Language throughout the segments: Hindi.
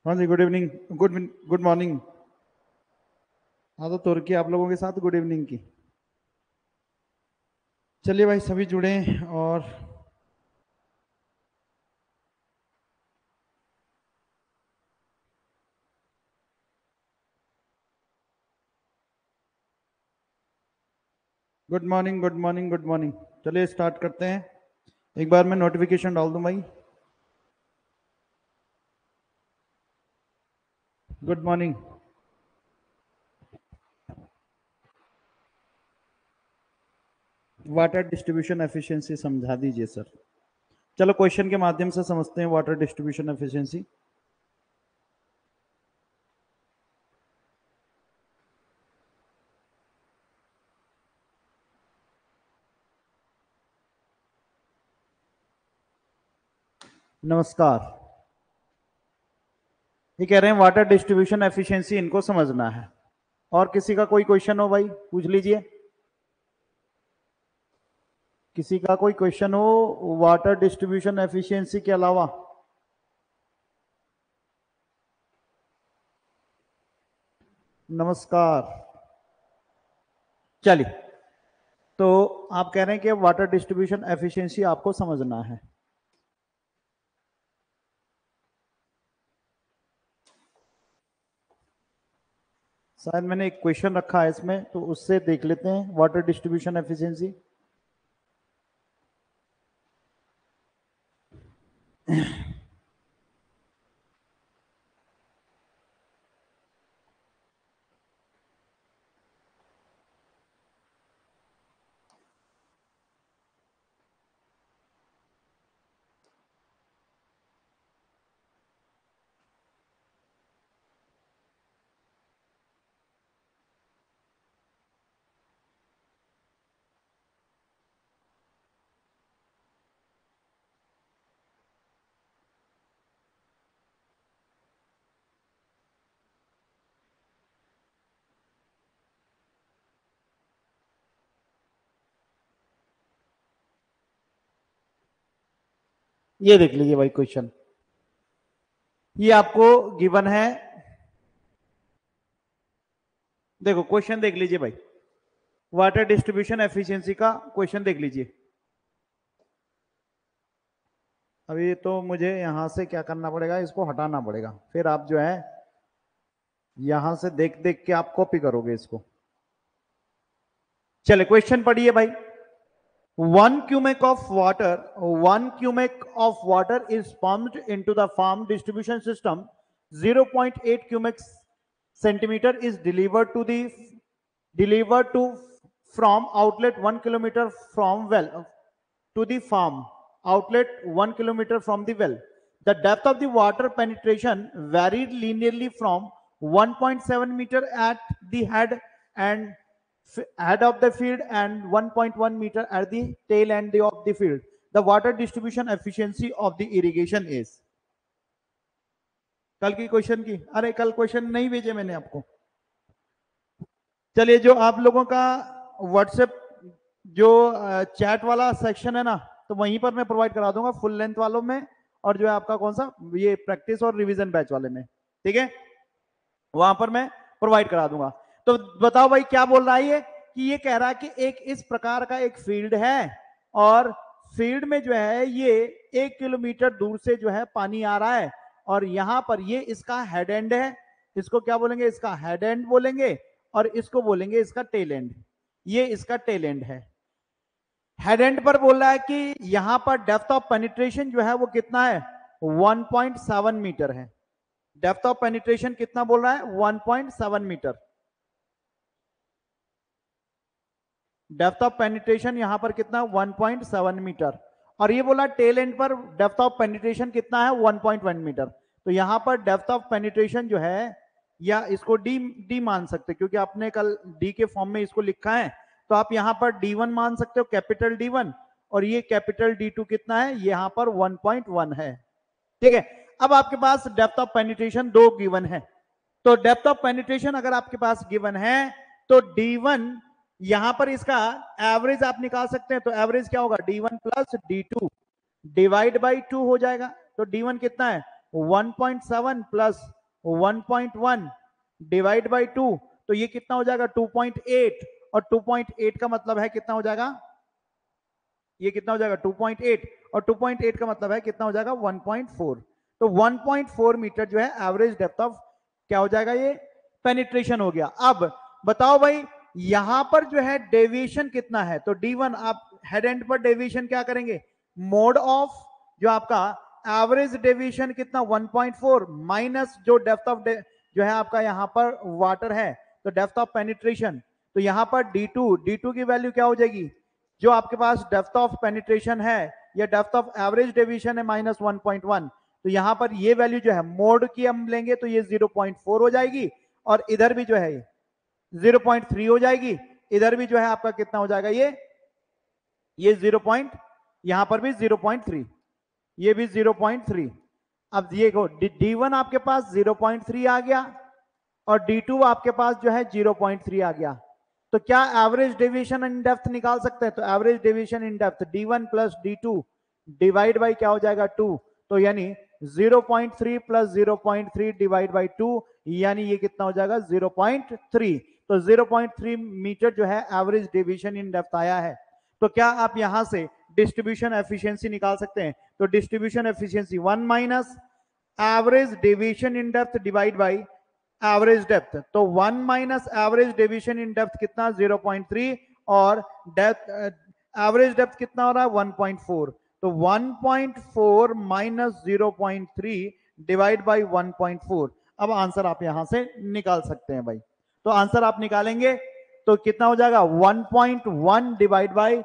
हाँ जी, गुड इवनिंग, गुड मॉर्निंग। हाँ तो तुर्की आप लोगों के साथ गुड इवनिंग की। चलिए भाई, सभी जुड़े हैं और good morning, good morning, good morning. चलिए स्टार्ट करते हैं। एक बार मैं नोटिफिकेशन डाल दूं भाई। Good morning. Water distribution efficiency समझा दीजिए सर। चलो क्वेश्चन के माध्यम से समझते हैं वाटर डिस्ट्रीब्यूशन एफिशिएंसी। नमस्कार। ये कह रहे हैं वाटर डिस्ट्रीब्यूशन एफिशिएंसी इनको समझना है। और किसी का कोई क्वेश्चन हो भाई पूछ लीजिए। किसी का कोई क्वेश्चन हो वाटर डिस्ट्रीब्यूशन एफिशिएंसी के अलावा? नमस्कार। चलिए, तो आप कह रहे हैं कि वाटर डिस्ट्रीब्यूशन एफिशिएंसी आपको समझना है। शायद मैंने एक क्वेश्चन रखा है इसमें, तो उससे देख लेते हैं वाटर डिस्ट्रीब्यूशन एफिशिएंसी। ये देख लीजिए भाई क्वेश्चन। ये आपको गिवन है। देखो क्वेश्चन देख लीजिए भाई। वाटर डिस्ट्रीब्यूशन एफिशिएंसी का क्वेश्चन देख लीजिए। अभी तो मुझे यहां से क्या करना पड़ेगा, इसको हटाना पड़ेगा, फिर आप जो है यहां से देख देख के आप कॉपी करोगे इसको। चले क्वेश्चन पढ़िए भाई। 1 cubic of water is pumped into the farm distribution system. 0.8 cubic centimeter is delivered to from outlet 1 kilometer from well to the farm outlet 1 kilometer from the well. The depth of the water penetration varied linearly from 1.7 meter at the head and head of the field and 1.1 meter at the tail end of the field. The water distribution efficiency of the irrigation is. कल की क्वेश्चन की, अरे कल क्वेश्चन नहीं भेजे मैंने आपको। चलिए, जो आप लोगों का व्हाट्सएप जो चैट वाला सेक्शन है ना, तो वहीं पर मैं प्रोवाइड करा दूंगा फुल लेंथ वालों में, और जो है आपका कौन सा ये प्रैक्टिस और रिवीजन बैच वाले में, ठीक है, वहां पर मैं प्रोवाइड करा दूंगा। तो बताओ भाई क्या बोल रहा है ये, कि ये कह रहा है कि एक इस प्रकार का एक फील्ड है और फील्ड में जो है ये 1 किलोमीटर दूर से जो है पानी आ रहा है, और यहां पर ये इसका हेड एंड है। इसको क्या बोलेंगे, इसका हेड एंड बोलेंगे, और इसको बोलेंगे इसका टेल एंड। ये इसका टेल एंड है। हेड एंड पर बोल रहा है कि यहां पर डेप्थ ऑफ पेनिट्रेशन जो है वो कितना है, 1.7 मीटर है। डेप्थ ऑफ पेनिट्रेशन कितना बोल रहा है, 1.7 मीटर। डेप्थ ऑफ पेनिट्रेशन यहां पर कितना, 1.7 मीटर। और ये बोला टेल एंड पर डेप्थ ऑफ पेनिट्रेशन कितना है, 1.1 मीटर। तो यहां पर डेप्थ ऑफ पेनिट्रेशन जो है, या इसको डी डी मान सकते, क्योंकि आपने कल डी के फॉर्म में इसको लिखा है, तो आप यहां पर D1 मान सकते हो, कैपिटल D1, और ये कैपिटल D2 कितना है, यहां पर 1.1 है, ठीक है। अब आपके पास डेप्थ ऑफ पेनिट्रेशन दो गिवन है। तो डेप्थ ऑफ पेनिट्रेशन अगर आपके पास गिवन है, तो D1 यहां पर इसका एवरेज आप निकाल सकते हैं। तो एवरेज क्या होगा, D1 plus D2 divide by 2 हो जाएगा। तो D1 कितना है, 1.7 प्लस 1.1 डिवाइड बाई 2, तो ये कितना हो जाएगा 2.8, और 2.8 का मतलब है कितना हो जाएगा, ये कितना हो जाएगा 2.8, और 2.8 का मतलब है कितना हो जाएगा 1.4। तो 1.4 मीटर जो है एवरेज डेप्थ ऑफ क्या हो जाएगा, ये पेनिट्रेशन हो गया। अब बताओ भाई यहां पर जो है डेविएशन कितना है, तो D1 आप हेड एंड पर डेविएशन क्या करेंगे, मोड ऑफ जो आपका एवरेज डेविएशन कितना 1.4 माइनस जो डेप्थ ऑफ जो है आपका यहां पर वाटर है, तो डेप्थ ऑफ पेनिट्रेशन, तो यहां पर D2 की वैल्यू क्या हो जाएगी, जो आपके पास डेप्थ ऑफ पेनिट्रेशन है या डेप्थ ऑफ एवरेज डेविएशन है -1.1, तो यहां पर ये वैल्यू जो है मोड की हम लेंगे तो ये 0.4 हो जाएगी, और इधर भी जो है 0.3 हो जाएगी, इधर भी जो है आपका कितना हो जाएगा, ये 0. यहां पर भी 0.3, ये भी 0.3। अब ये D1 आपके पास 0.3 आ गया, और D2 आपके पास जो है 0.3 आ गया। तो क्या एवरेज डेविएशन इन डेप्थ निकाल सकते हैं, तो average deviation in depth D1 plus D2 divide by क्या हो जाएगा 2, तो यानी 0.3 प्लस 0.3 डिवाइड बाई 2, यानी ये कितना हो जाएगा 0.3। तो 0.3 मीटर जो है एवरेज डेविएशन इन डेप्थ आया है। तो क्या आप यहां से डिस्ट्रीब्यूशन एफिशिएंसी निकाल सकते हैं, तो distribution efficiency 1 minus average deviation in depth divide by average depth, तो 1 minus average deviation in depth कितना 0.3, और डेप्थ एवरेज डेप्थ कितना हो रहा है 1.4, तो 1.4 माइनस 0.3 डिवाइड बाई 1.4। अब आंसर आप यहां से निकाल सकते हैं भाई, तो आंसर आप निकालेंगे तो कितना हो जाएगा 1.1 डिवाइड बाई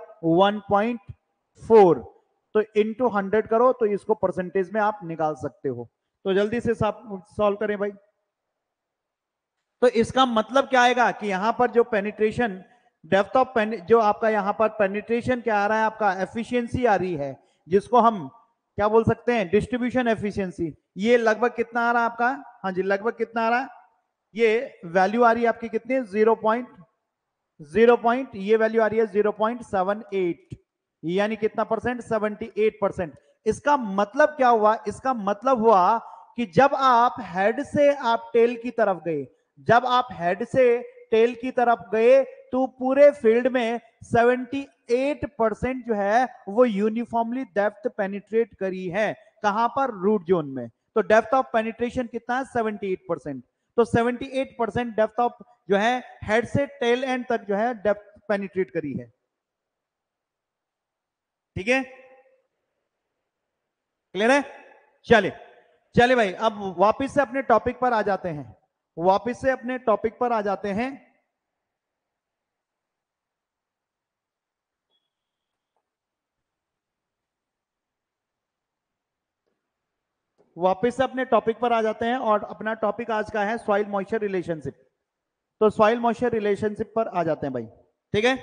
1.4, तो इनटू 100 करो तो इसको परसेंटेज में आप निकाल सकते हो। तो जल्दी से सॉल्व करें भाई। तो इसका मतलब क्या आएगा कि यहां पर जो पेनिट्रेशन डेप्थ ऑफ जो आपका यहां पर पेनिट्रेशन क्या आ रहा है, आपका एफिशिएंसी आ रही है, जिसको हम क्या बोल सकते हैं डिस्ट्रीब्यूशन एफिशिएंसी, ये लगभग कितना आ रहा है आपका, हाँ जी लगभग कितना आ रहा है, ये वैल्यू आ रही है आपकी कितनी 0. ये वैल्यू आ रही है 0.78, यानी कितना परसेंट 78%। इसका मतलब क्या हुआ, इसका मतलब हुआ कि जब आप हेड से आप टेल की तरफ गए, जब आप हेड से टेल की तरफ गए तो पूरे फील्ड में 78% जो है वो यूनिफॉर्मली डेप्थ पेनिट्रेट करी है, कहां पर रूट जोन में। तो डेप्थ ऑफ पेनिट्रेशन कितना है 78%, तो 78% डेप्थ ऑफ जो है हेड से टेल एंड तक जो है डेप्थ पेनिट्रेट करी है। ठीक है, क्लियर है, चलिए चलिए भाई अब वापस से अपने टॉपिक पर आ जाते हैं, वापस से अपने टॉपिक पर आ जाते हैं। वापस से अपने टॉपिक पर आ जाते हैं और अपना टॉपिक आज का है सॉइल मॉइस्चर रिलेशनशिप। तो सॉइल मॉइस्चर रिलेशनशिप पर आ जाते हैं भाई, ठीक है।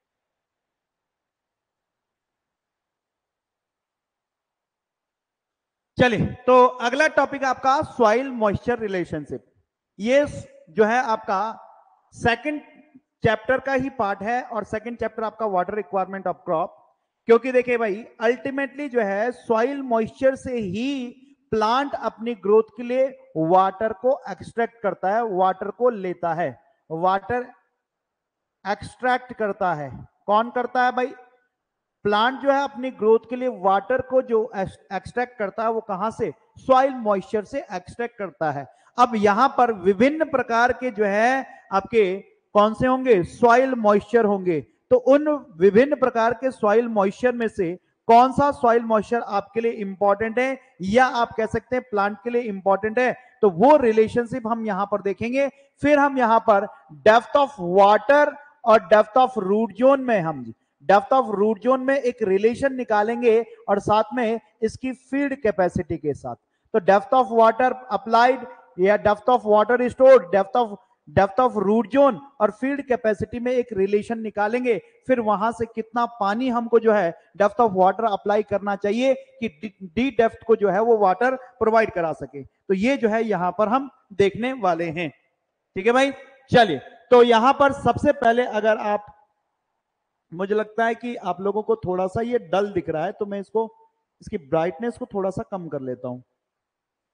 चलिए तो अगला टॉपिक आपका सॉइल मॉइस्चर रिलेशनशिप, ये जो है आपका सेकंड चैप्टर का ही पार्ट है, और सेकंड चैप्टर आपका वाटर रिक्वायरमेंट ऑफ क्रॉप। क्योंकि देखिए भाई अल्टीमेटली जो है सॉइल मॉइस्चर से ही प्लांट अपनी ग्रोथ के लिए वाटर को एक्सट्रैक्ट करता है, वाटर को लेता है, वाटर एक्सट्रैक्ट करता है। कौन करता है भाई, प्लांट जो है अपनी ग्रोथ के लिए वाटर को जो एक्सट्रैक्ट करता है वो कहां से, सॉइल मॉइस्चर से एक्सट्रैक्ट करता है। अब यहां पर विभिन्न प्रकार के जो है आपके कौन से होंगे, सॉइल मॉइस्चर होंगे। तो उन विभिन्न प्रकार के सॉइल मॉइस्चर में से कौन सा सॉइल मॉइस्चर आपके लिए इंपॉर्टेंट है, या आप कह सकते हैं प्लांट के लिए इंपॉर्टेंट है, तो वो रिलेशनशिप हम यहां पर देखेंगे। फिर हम यहां पर डेप्थ ऑफ वाटर और डेप्थ ऑफ रूट जोन में हम डेप्थ ऑफ रूट जोन में एक रिलेशन निकालेंगे, और साथ में इसकी फील्ड कैपेसिटी के साथ। तो डेप्थ ऑफ वाटर अप्लाइड या depth of water stored, depth of root zone और फील्ड कैपेसिटी में एक रिलेशन निकालेंगे। फिर वहां से कितना पानी हमको जो है डेप्थ ऑफ वाटर अप्लाई करना चाहिए कि डी डेप्थ को जो है वो वाटर प्रोवाइड करा सके। तो ये जो है यहां पर हम देखने वाले हैं, ठीक है भाई। चलिए तो यहां पर सबसे पहले अगर आप, मुझे लगता है कि आप लोगों को थोड़ा सा ये डल दिख रहा है, तो मैं इसकी ब्राइटनेस को थोड़ा सा कम कर लेता हूं।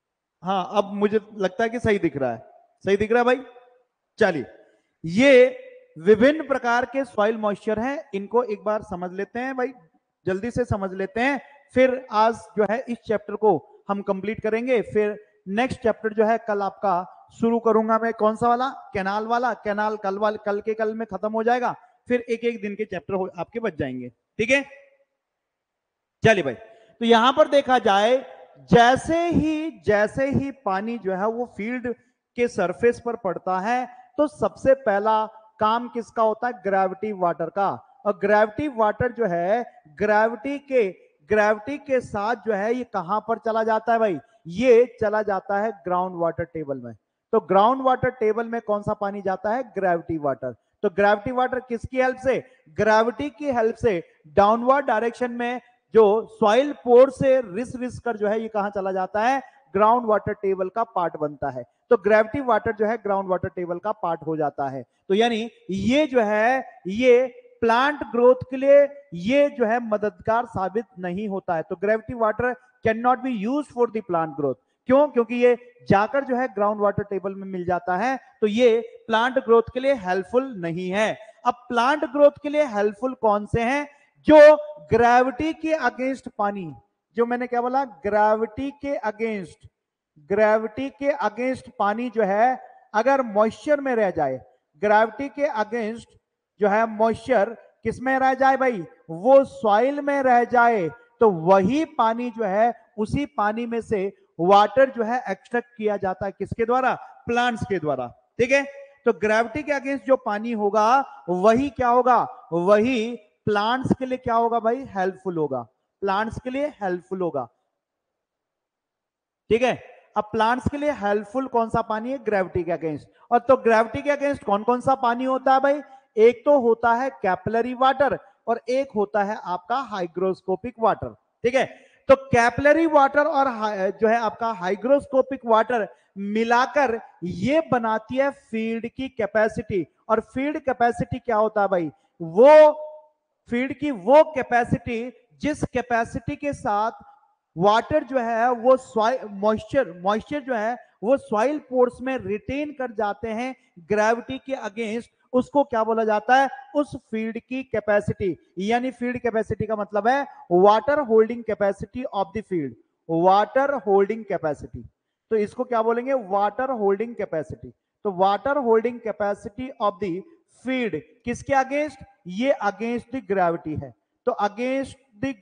हाँ, अब मुझे लगता है कि सही दिख रहा है, सही दिख रहा है भाई। चलिए, ये विभिन्न प्रकार के सॉइल मॉइस्चर हैं, इनको एक बार समझ लेते हैं भाई, जल्दी से समझ लेते हैं। फिर आज जो है इस चैप्टर को हम कंप्लीट करेंगे। फिर नेक्स्ट चैप्टर जो है कल आपका शुरू करूंगा मैं, कौन सा वाला, कैनाल वाला। कैनाल कल के कल में खत्म हो जाएगा, फिर एक एक दिन के चैप्टर आपके बच जाएंगे, ठीक है। चलिए भाई, तो यहां पर देखा जाए, जैसे ही पानी जो है वो फील्ड के सरफेस पर पड़ता है, तो सबसे पहला काम किसका होता है, ग्रेविटी वाटर का। और ग्रेविटी वाटर जो है ग्रेविटी के साथ जो है ये कहां पर चला जाता है भाई, ये चला जाता है ग्राउंड वाटर टेबल में। तो ग्राउंड वाटर टेबल में कौन सा पानी जाता है, ग्रेविटी वाटर। तो ग्रेविटी वाटर किसकी हेल्प से, ग्रेविटी की हेल्प से डाउनवर्ड डायरेक्शन में जो सॉइल पोर से रिस कर जो है ये कहां चला जाता है, ग्राउंड वाटर टेबल का पार्ट बनता है। तो ग्रेविटी वाटर जो है ग्राउंड वाटर टेबल का पार्ट हो जाता है। तो यानी ये जो है ये प्लांट ग्रोथ के लिए ये जो है मददगार साबित नहीं होता है। तो gravity water can not be used for the plant growth. क्यों, क्योंकि ये जाकर जो है ग्राउंड वाटर टेबल में मिल जाता है, तो ये प्लांट ग्रोथ के लिए हेल्पफुल नहीं है। अब प्लांट ग्रोथ के लिए हेल्पफुल कौन से हैं, जो ग्रेविटी के अगेंस्ट पानी, जो मैंने क्या बोला, ग्रेविटी के अगेंस्ट पानी जो है अगर मॉइस्चर में रह जाए, ग्रेविटी के अगेंस्ट जो है मॉइस्चर किस में रह जाए भाई, वो सॉइल में रह जाए, तो वही पानी जो है उसी पानी में से वाटर जो है एक्सट्रैक्ट किया जाता है, किसके द्वारा, प्लांट्स के द्वारा, ठीक है। तो ग्रेविटी के अगेंस्ट जो पानी होगा वही क्या होगा, वही प्लांट्स के लिए क्या होगा भाई, हेल्पफुल होगा, प्लांट्स के लिए हेल्पफुल होगा, ठीक है। अब प्लांट्स के लिए हेल्पफुल कौन सा पानी है, ग्रेविटी के अगेंस्ट। और तो ग्रेविटी के अगेंस्ट कौन कौन सा पानी होता है भाई, एक तो होता है कैपिलरी वाटर और एक होता है आपका हाइग्रोस्कोपिक वाटर, ठीक है। तो कैपिलरी वाटर और जो है आपका हाइग्रोस्कोपिक वाटर मिलाकर ये बनाती है फील्ड की कैपेसिटी। और फील्ड कैपेसिटी क्या होता है भाई, वो फील्ड की वो कैपेसिटी जिस कैपेसिटी के साथ वाटर जो है वो मॉइस्चर जो है वो सॉइल पोर्स में रिटेन कर जाते हैं ग्रेविटी के अगेंस्ट, उसको क्या बोला जाता है, उस फील्ड की कैपेसिटी। यानी फील्ड कैपेसिटी का मतलब है water holding capacity of the field, water holding capacity. तो इसको क्या बोलेंगे, वाटर होल्डिंग कैपेसिटी। तो water holding capacity of the field किसके अगेंस्ट, ये अगेंस्ट द ग्रेविटी है। तो अगेंस्ट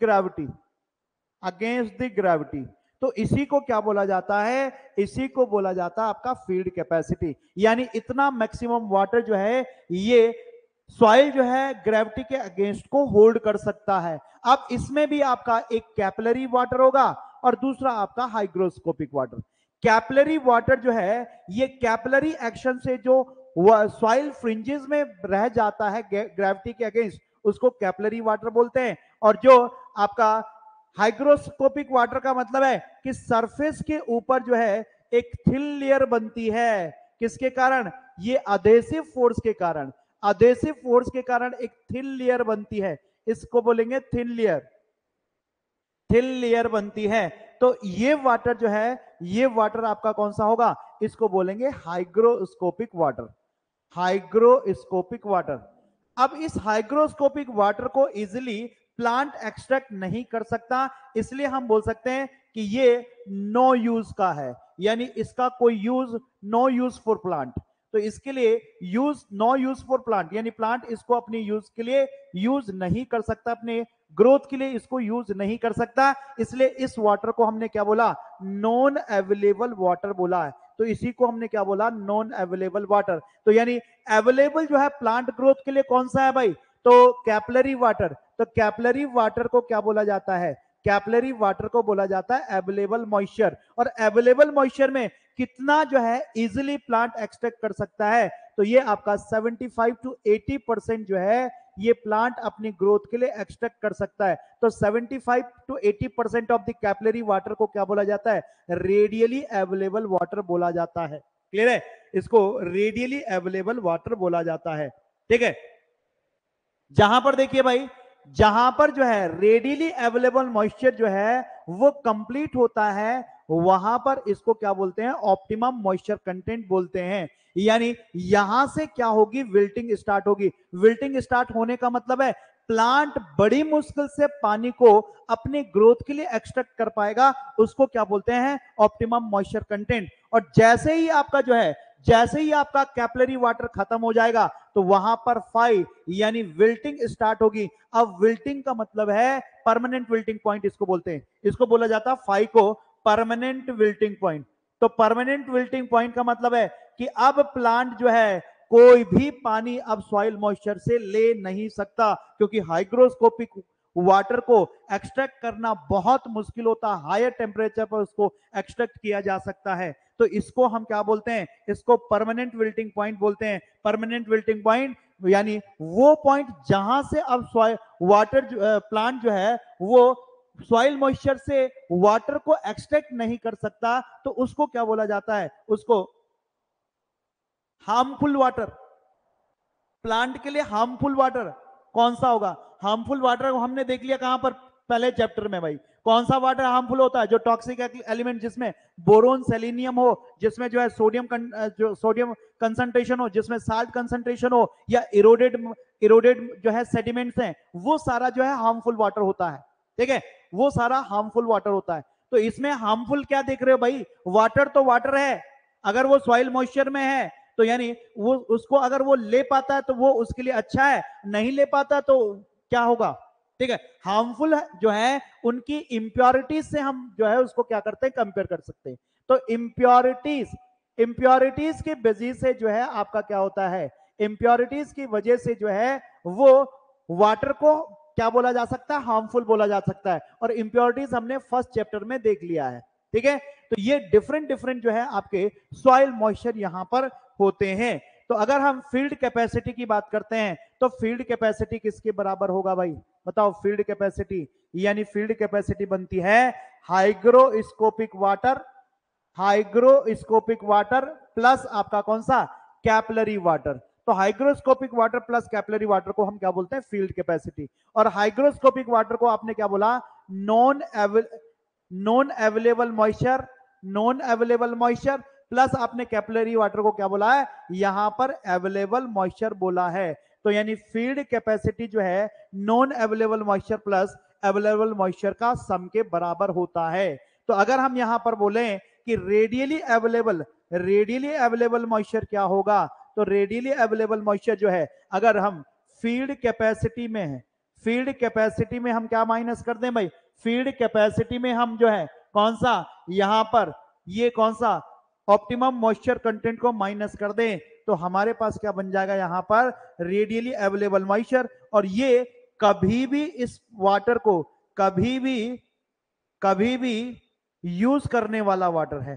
द ग्रेविटी, तो इसी को क्या बोला जाता है, इसी को बोला जाता है आपका फील्ड कैपेसिटी। यानी इतना मैक्सिमम वाटर जो है ये सॉइल जो है ग्रेविटी के अगेंस्ट को होल्ड कर सकता है। अब इसमें भी आपका एक कैपिलरी वाटर होगा और दूसरा आपका हाइग्रोस्कोपिक वाटर। कैपिलरी वाटर जो है ये कैपिलरी एक्शन से जो सॉइल फ्रिंजेस में रह जाता है ग्रेविटी के अगेंस्ट, उसको कैपिलरी वाटर बोलते हैं। और जो आपका हाइग्रोस्कोपिक वाटर का मतलब है कि सरफेस के ऊपर जो है एक थिन लेयर बनती है, किसके कारण, ये अधेसिव फोर्स के कारण, अधेसिव फोर्स के कारण एक थिन लेयर बनती है, इसको बोलेंगे थिन लेयर बनती है। तो ये वाटर जो है, ये वाटर आपका कौन सा होगा, इसको बोलेंगे हाइग्रोस्कोपिक वाटर, हाइग्रोस्कोपिक वाटर। अब इस हाइग्रोस्कोपिक वाटर को इजिली प्लांट एक्सट्रैक्ट नहीं कर सकता, इसलिए हम बोल सकते हैं कि ये नो यूज का है, यानी इसका कोई use, no use for plant. तो इसके लिए नो यूज फॉर प्लांट, यानी प्लांट इसको अपनी यूज के लिए यूज नहीं कर सकता, अपने ग्रोथ के लिए इसको यूज नहीं कर सकता, इसलिए इस वाटर को हमने क्या बोला, नॉन अवेलेबल वाटर बोला है। तो इसी को हमने क्या बोला, नॉन अवेलेबल वाटर। तो यानी अवेलेबल जो है प्लांट ग्रोथ के लिए कौन सा है भाई, तो कैपिलरी वाटर। तो कैपिलरी वाटर को क्या बोला जाता है, कैपिलरी वाटर को बोला जाता है अवेलेबल मॉइस्चर। और अवेलेबल मॉइस्चर में कितना जो है इजिली प्लांट एक्सट्रैक्ट कर सकता है, तो ये आपका 75 to 80% जो है ये प्लांट अपनी ग्रोथ के लिए एक्सट्रैक्ट कर सकता है। तो 75 to 80% of the capillary water को क्या बोला जाता है, रेडियली अवेलेबल वाटर बोला जाता है। क्लियर है, इसको रेडियली अवेलेबल वाटर बोला जाता है, ठीक है। जहां पर देखिए भाई, जहां पर जो है रेडियली अवेलेबल मॉइस्चर जो है वो कंप्लीट होता है, वहां पर इसको क्या बोलते हैं, ऑप्टिमम मॉइस्चर कंटेंट बोलते हैं। यानी यहां से क्या होगी, विल्टिंग स्टार्ट होगी। विल्टिंग स्टार्ट होने का मतलब है प्लांट बड़ी मुश्किल से पानी को अपने ग्रोथ के लिए एक्सट्रैक्ट कर पाएगा, उसको क्या बोलते हैं, ऑप्टिमम मॉइस्चर कंटेंट। और जैसे ही आपका जो है, जैसे ही आपका कैपिलरी वाटर खत्म हो जाएगा तो वहां पर फाई यानी विल्टिंग स्टार्ट होगी। अब विल्टिंग का मतलब है परमानेंट विल्टिंग पॉइंट इसको बोलते हैं, इसको बोला जाता है फाई को परमानेंट विल्टिंग पॉइंट। तो परमानेंट विल्टिंग पॉइंट का मतलब है कि अब प्लांट जो है कोई भी पानी अब सॉइल मॉइस्चर से ले नहीं सकता, क्योंकि हाइग्रोस्कोपिक वाटर को एक्सट्रैक्ट करना बहुत मुश्किल होता है, हायर टेम्परेचर पर उसको एक्सट्रैक्ट किया जा सकता है। तो इसको हम क्या बोलते हैं, इसको परमानेंट विल्टिंग पॉइंट बोलते हैं। परमानेंट विल्टिंग पॉइंट यानी वो पॉइंट जहां से अब वाटर प्लांट जो है वो सॉइल मॉइस्चर से वाटर को एक्सट्रैक्ट नहीं कर सकता, तो उसको क्या बोला जाता है, उसको हार्मफुल वाटर। प्लांट के लिए हार्मफुल वाटर कौन सा होगा, हार्मफुल वाटर हमने देख लिया कहां पर, पहले चैप्टर में भाई। कौन सा वाटर हार्मफुल होता है, जो टॉक्सिक एलिमेंट जिसमें बोरोन सेलेनियम हो, जिसमें जो है सोडियम कंसंट्रेशन हो, जिसमें साल्ट कंसंट्रेशन हो, या इरोडेड जो है सेडिमेंट्स हैं, वो सारा जो है हार्मफुल वाटर होता है। ठीक है, वो सारा हार्मफुल वाटर होता है। तो इसमें हार्मफुल क्या देख रहे हो भाई, वाटर तो वाटर है, अगर वो सॉइल मॉइस्चर में है तो यानी वो उसको अगर वो ले पाता है तो वो उसके लिए अच्छा है, नहीं ले पाता तो क्या होगा। ठीक है, हार्मफुल जो है उनकी इंप्योरिटीज से हम जो है उसको क्या करते हैं, कंपेयर कर सकते हैं। तो इंप्योरिटीज की वजह से जो है आपका क्या होता है, इंप्योरिटीज की वजह से जो है वो वाटर को क्या बोला जा सकता है, हार्मफुल बोला जा सकता है। और इंप्योरिटीज हमने फर्स्ट चैप्टर में देख लिया है। ठीक है, तो ये डिफरेंट जो है आपके सॉइल मॉइस्चर यहां पर होते हैं। तो अगर हम फील्ड कैपेसिटी की बात करते हैं तो फील्ड कैपेसिटी किसके बराबर होगा भाई, बताओ। फील्ड कैपेसिटी यानी फील्ड कैपेसिटी बनती है हाइग्रोस्कोपिक वाटर प्लस आपका कौन सा, कैपिलरी वाटर। तो hygroscopic water plus capillary water को हम क्या बोलते हैं, फील्ड कैपेसिटी। और हाइग्रोस्कोपिक वाटर को आपने क्या बोला, नॉन अवेलेबल मॉइस्चर प्लस आपने कैपिलरी वाटर को क्या बोला है, यहां पर अवेलेबल मॉइस्चर बोला है। तो यानी फील्ड कैपेसिटी जो है non available moisture plus available moisture का सम के बराबर होता है। तो अगर हम यहां पर बोले कि रेडियली अवेलेबल मॉइस्चर क्या होगा, तो रेडियली अवेलेबल मॉइस्चर जो है, अगर हम फील्ड कैपेसिटी में है, फील्ड कैपेसिटी में हम क्या माइनस कर दें भाई, फील्ड कैपेसिटी में हम जो है कौन सा, यहां पर ये कौन सा ऑप्टिमम मॉइस्चर कंटेंट को माइनस कर दें, तो हमारे पास क्या बन जाएगा, यहां पर रेडियली अवेलेबल मॉइस्चर। और ये कभी भी इस वाटर को कभी भी यूज करने वाला वाटर है,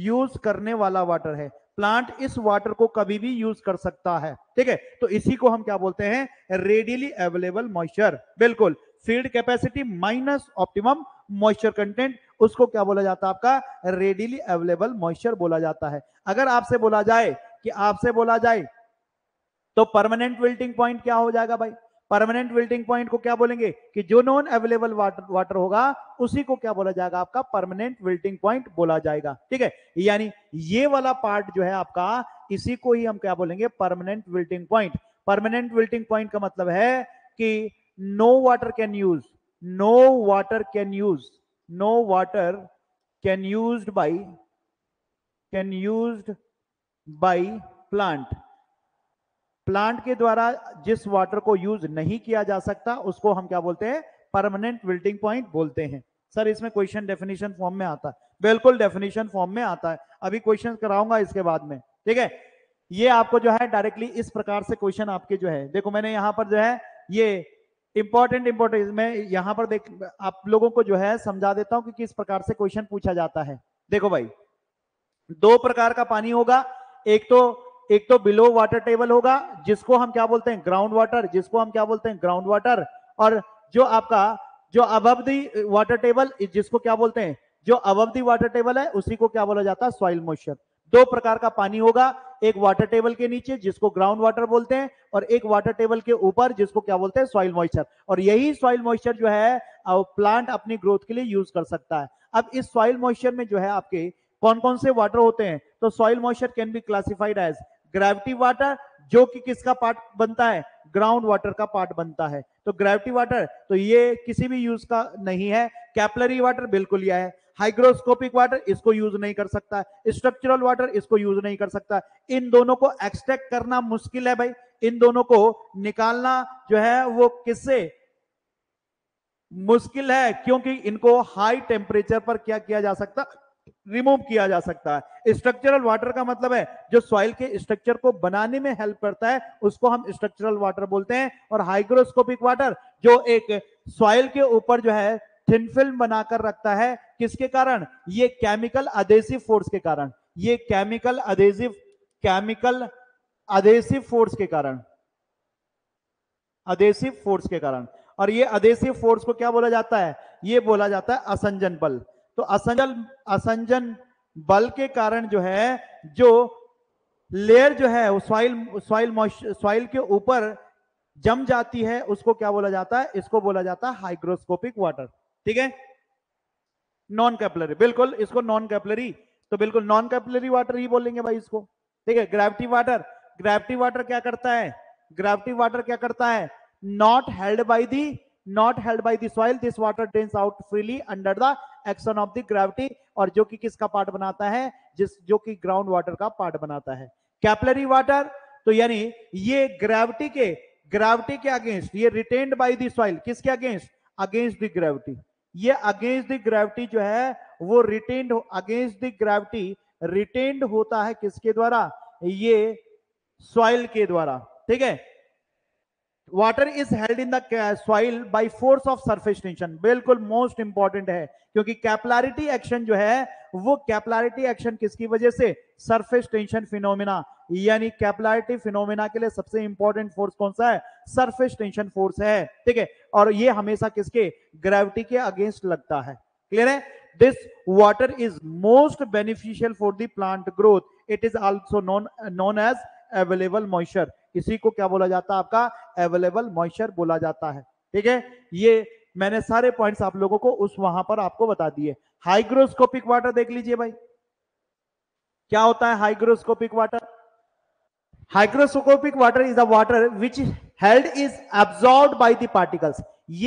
प्लांट इस वाटर को कभी भी यूज कर सकता है। ठीक है, तो इसी को हम क्या बोलते हैं, रेडियली अवेलेबल मॉइस्चर। बिल्कुल, field capacity minus optimum moisture content, उसको क्या बोला जाता है, आपका रेडियली अवेलेबल मॉइस्चर बोला जाता है। अगर आपसे बोला जाए तो परमानेंट विल्टिंग पॉइंट क्या हो जाएगा भाई, परमानेंट विल्टिंग पॉइंट को क्या बोलेंगे कि जो नॉन अवेलेबल वाटर होगा उसी को क्या बोला जाएगा, आपका परमानेंट विल्टिंग पॉइंट बोला जाएगा। ठीक है, यानी ये वाला पार्ट जो है आपका, इसी को ही हम क्या बोलेंगे, permanent wilting point. Permanent wilting point का मतलब है कि no water can used by plant के द्वारा जिस वाटर को यूज नहीं किया जा सकता उसको हम क्या बोलते हैं, परमानेंट विल्टिंग पॉइंट बोलते हैं। सर इसमें क्वेश्चन डेफिनेशन फॉर्म में आता है, बिल्कुल डेफिनेशन फॉर्म में आता है, अभी क्वेश्चन कराऊंगा इसके बाद में। ठीक है, ये आपको जो है डायरेक्टली इस प्रकार से क्वेश्चन आपके जो है, देखो मैंने यहां पर जो है ये इंपॉर्टेंट मैं यहां पर देख आप लोगों को जो है समझा देता हूं कि किस प्रकार से क्वेश्चन पूछा जाता है। देखो भाई, दो प्रकार का पानी होगा, एक तो बिलो वाटर टेबल होगा जिसको हम क्या बोलते हैं, ग्राउंड वाटर, और जो आपका जो अबव दी वाटर टेबल, जिसको क्या बोलते हैं, जो अबव दी वाटर टेबल है उसी को क्या बोला जाता है, सॉइल मॉइस्चर। दो प्रकार का पानी होगा, एक वाटर टेबल के नीचे जिसको ग्राउंड वाटर बोलते हैं, और एक वाटर टेबल के ऊपर जिसको क्या बोलते हैं, सॉइल मॉइस्चर। और यही सॉइल मॉइस्चर जो है प्लांट अपनी ग्रोथ के लिए यूज कर सकता है। अब इस सॉइल मॉइस्चर में जो है आपके कौन कौन से वाटर होते हैं, तो soil moisture can be classified as gravity water, जो कि किसका पार्ट बनता है, ग्राउंड वाटर का पार्ट बनता है। तो ग्रेविटी वाटर तो ये किसी भी यूज का नहीं है। कैपिलरी वाटर बिल्कुल यह है। हाइग्रोस्कोपिक वाटर इसको यूज नहीं कर सकता है। स्ट्रक्चरल वाटर इसको यूज नहीं कर सकता। इन दोनों को एक्सट्रैक्ट करना मुश्किल है भाई, इन दोनों को निकालना जो है वो किससे मुश्किल है, क्योंकि इनको हाई टेम्परेचर पर क्या किया जा सकता, रिमूव किया जा सकता है। स्ट्रक्चरल वाटर का मतलब है जो सॉइल के स्ट्रक्चर को बनाने में हेल्प करता है, उसको हम स्ट्रक्चरल वाटर बोलते हैं। और हाइग्रोस्कोपिक वाटर जो एक सॉइल के ऊपर जो है थिन फिल्म बनाकर रखता है, किसके कारण, ये केमिकल अधेसिव फोर्स के कारण, ये केमिकल अधेसिव फोर्स के कारण, अधेसिव फोर्स के कारण। और ये अधेसिव फोर्स को क्या बोला जाता है, ये बोला जाता है असंजन बल। तो असंजन बल के कारण जो है, जो लेयर जो है वो सॉइल के ऊपर जम जाती है, उसको क्या बोला जाता है, इसको बोला जाता है हाइग्रोस्कोपिक वाटर। ठीक है, नॉन कैपिलरी, बिल्कुल इसको नॉन कैपिलरी, तो बिल्कुल नॉन कैपिलरी वाटर ही बोलेंगे भाई इसको। ठीक है, ग्रेविटी वाटर क्या करता है, ग्रेविटी वाटर क्या करता है, not held by the soil, this water drains out freely under the action of the gravity, और जो कि किसका पार्ट बनाता है, जो कि ग्राउंड वाटर का पार्ट बनाता है। कैपिलरी वाटर तो यानी ये ग्रेविटी के अगेंस्ट, ये रिटेन्ड बाय द सॉइल, किसके अगेंस्ट, अगेंस्ट द ग्रेविटी। ये अगेंस्ट द ग्रेविटी जो है वो retained, against the gravity retained होता है किसके द्वारा, ये सॉइल के द्वारा। ठीक है, water is held in the soil by force of surface tension, बिल्कुल मोस्ट इंपॉर्टेंट है, क्योंकि कैपिलरिटी एक्शन जो है वो कैपिलरिटी एक्शन किसकी वजह से, सरफेस टेंशन फिनोमिना, यानी कैपिलरिटी फिनोमिना के लिए सबसे इंपॉर्टेंट फोर्स कौन सा है, सरफेस टेंशन फोर्स है। ठीक है, और ये हमेशा किसके, ग्रेविटी के अगेंस्ट लगता है। क्लियर है, this water is most beneficial for the plant growth, it is also known as available moisture, इसी को क्या बोला जाता है, आपका अवेलेबल मॉइस्चर बोला जाता है। ठीक है, ये मैंने सारे पॉइंट्स आप लोगों को उस वहां पर आपको बता दिए। हाइग्रोस्कोपिक वाटर देख लीजिए भाई, क्या होता है hygroscopic water. Hygroscopic water is the water which held is absorbed by the particles,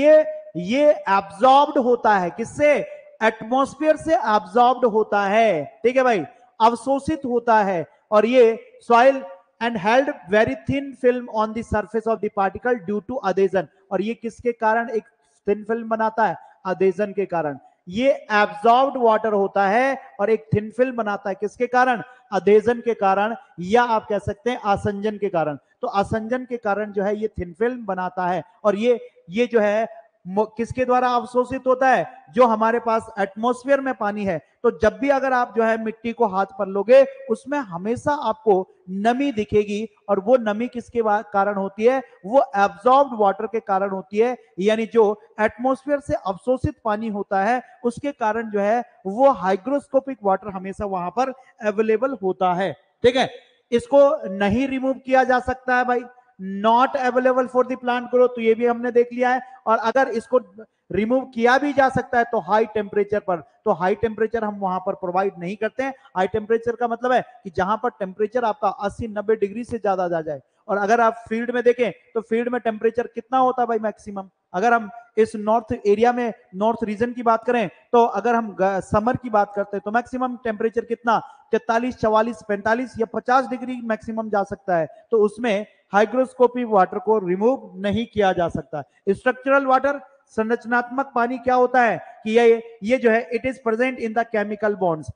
ये एब्जॉर्ब्ड होता है किससे, एटमॉस्फेयर से एब्जॉर्ब्ड होता है। ठीक है भाई, अवशोषित होता है, और ये soil and held very thin film on the surface of the particle due to adhesion, और ये किसके कारण एक थिन फिल्म बनाता है, अधेजन के कारण। ये एब्जॉर्ब्ड वाटर होता है और एक थिन फिल्म बनाता है किसके कारण, अधेजन के कारण, या आप कह सकते हैं आसंजन के कारण। तो आसंजन के कारण जो है ये थिन फिल्म बनाता है, और ये जो है किसके द्वारा अवशोषित होता है, जो हमारे पास एटमॉस्फेयर में पानी है। तो जब भी अगर आप जो है मिट्टी को हाथ पर लोगे, उसमें हमेशा आपको नमी दिखेगी, और वो नमी किसके कारण होती है, वो एब्जॉर्ब्ड वाटर के कारण होती है, यानी जो एटमॉस्फेयर से अवशोषित पानी होता है उसके कारण जो है वो हाइग्रोस्कोपिक वाटर हमेशा वहां पर अवेलेबल होता है। ठीक है, इसको नहीं रिमूव किया जा सकता है भाई, not available for the plant growth, तो ये भी हमने देख लिया है। और अगर इसको रिमूव किया भी जा सकता है तो हाई टेम्परेचर पर, तो हाई टेम्परेचर हम वहां पर प्रोवाइड नहीं करते हैं। हाई टेम्परेचर का मतलब है कि जहां पर टेम्परेचर आपका 80-90 डिग्री से ज्यादा जा जाए। और अगर आप फील्ड में देखें तो फील्ड में टेम्परेचर कितना होता है भाई, मैक्सिमम, अगर हम इस नॉर्थ एरिया में, नॉर्थ रीजन की बात करें, तो अगर हम समर की बात करते हैं तो मैक्सिमम टेम्परेचर कितना, 43, 44, 45 या 50 डिग्री मैक्सिमम जा सकता है। तो उसमें हाइग्रोस्कोपिक वाटर को रिमूव नहीं किया जा सकता। स्ट्रक्चरल वाटर, संरचनात्मक पानी क्या होता है कि ये जो है it is present in the chemical bonds,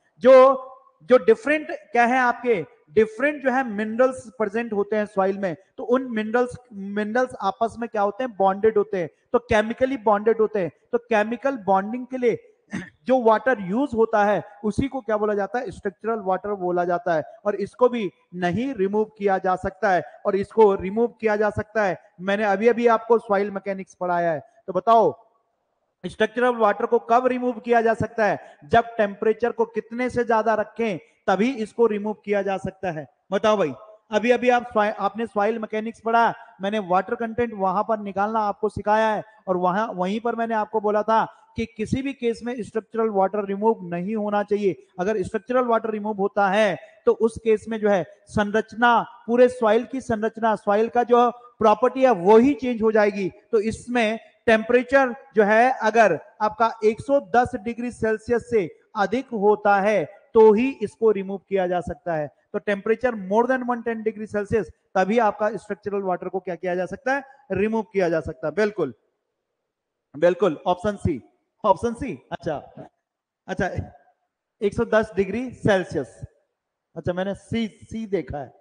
जो डिफरेंट क्या है आपके, डिफरेंट जो है मिनरल्स प्रेजेंट होते हैं सॉइल में, तो उन मिनरल्स आपस में क्या होते हैं, बॉन्डेड होते हैं, तो केमिकली बॉन्डेड होते हैं। तो केमिकल बॉन्डिंग के लिए जो वाटर यूज होता है उसी को क्या बोला जाता है, स्ट्रक्चरल वाटर बोला जाता है। और इसको भी नहीं रिमूव किया जा सकता है, और इसको रिमूव किया जा सकता है, मैंने अभी अभी आपको सॉइल मैकेनिक्स पढ़ाया है। तो बताओ स्ट्रक्चरल वाटर को कब रिमूव किया जा सकता है, जब टेम्परेचर को कितने से ज्यादा रखें तभी इसको रिमूव किया जा सकता है, बताओ भाई। अभी अभी आपने सॉइल मैकेनिक्स पढ़ा, मैंने वाटर कंटेंट वहां पर निकालना आपको सिखाया है, और वहीं पर मैंने आपको बोला था कि किसी भी केस में स्ट्रक्चरल वाटर रिमूव नहीं होना चाहिए। अगर स्ट्रक्चरल वाटर रिमूव होता है तो उस केस में जो है संरचना, पूरे सॉइल की संरचना, सॉइल का जो प्रॉपर्टी है वो ही चेंज हो जाएगी। तो इसमें टेम्परेचर जो है अगर आपका 110 डिग्री सेल्सियस से अधिक होता है तो ही इसको रिमूव किया जा सकता है। तो temperature more than 110 degree Celsius, तभी आपका स्ट्रक्चरल वाटर को क्या किया जा सकता है, रिमूव किया जा सकता है। बिल्कुल बिल्कुल, ऑप्शन सी, ऑप्शन सी। अच्छा अच्छा, 110 डिग्री सेल्सियस, अच्छा मैंने सी देखा है।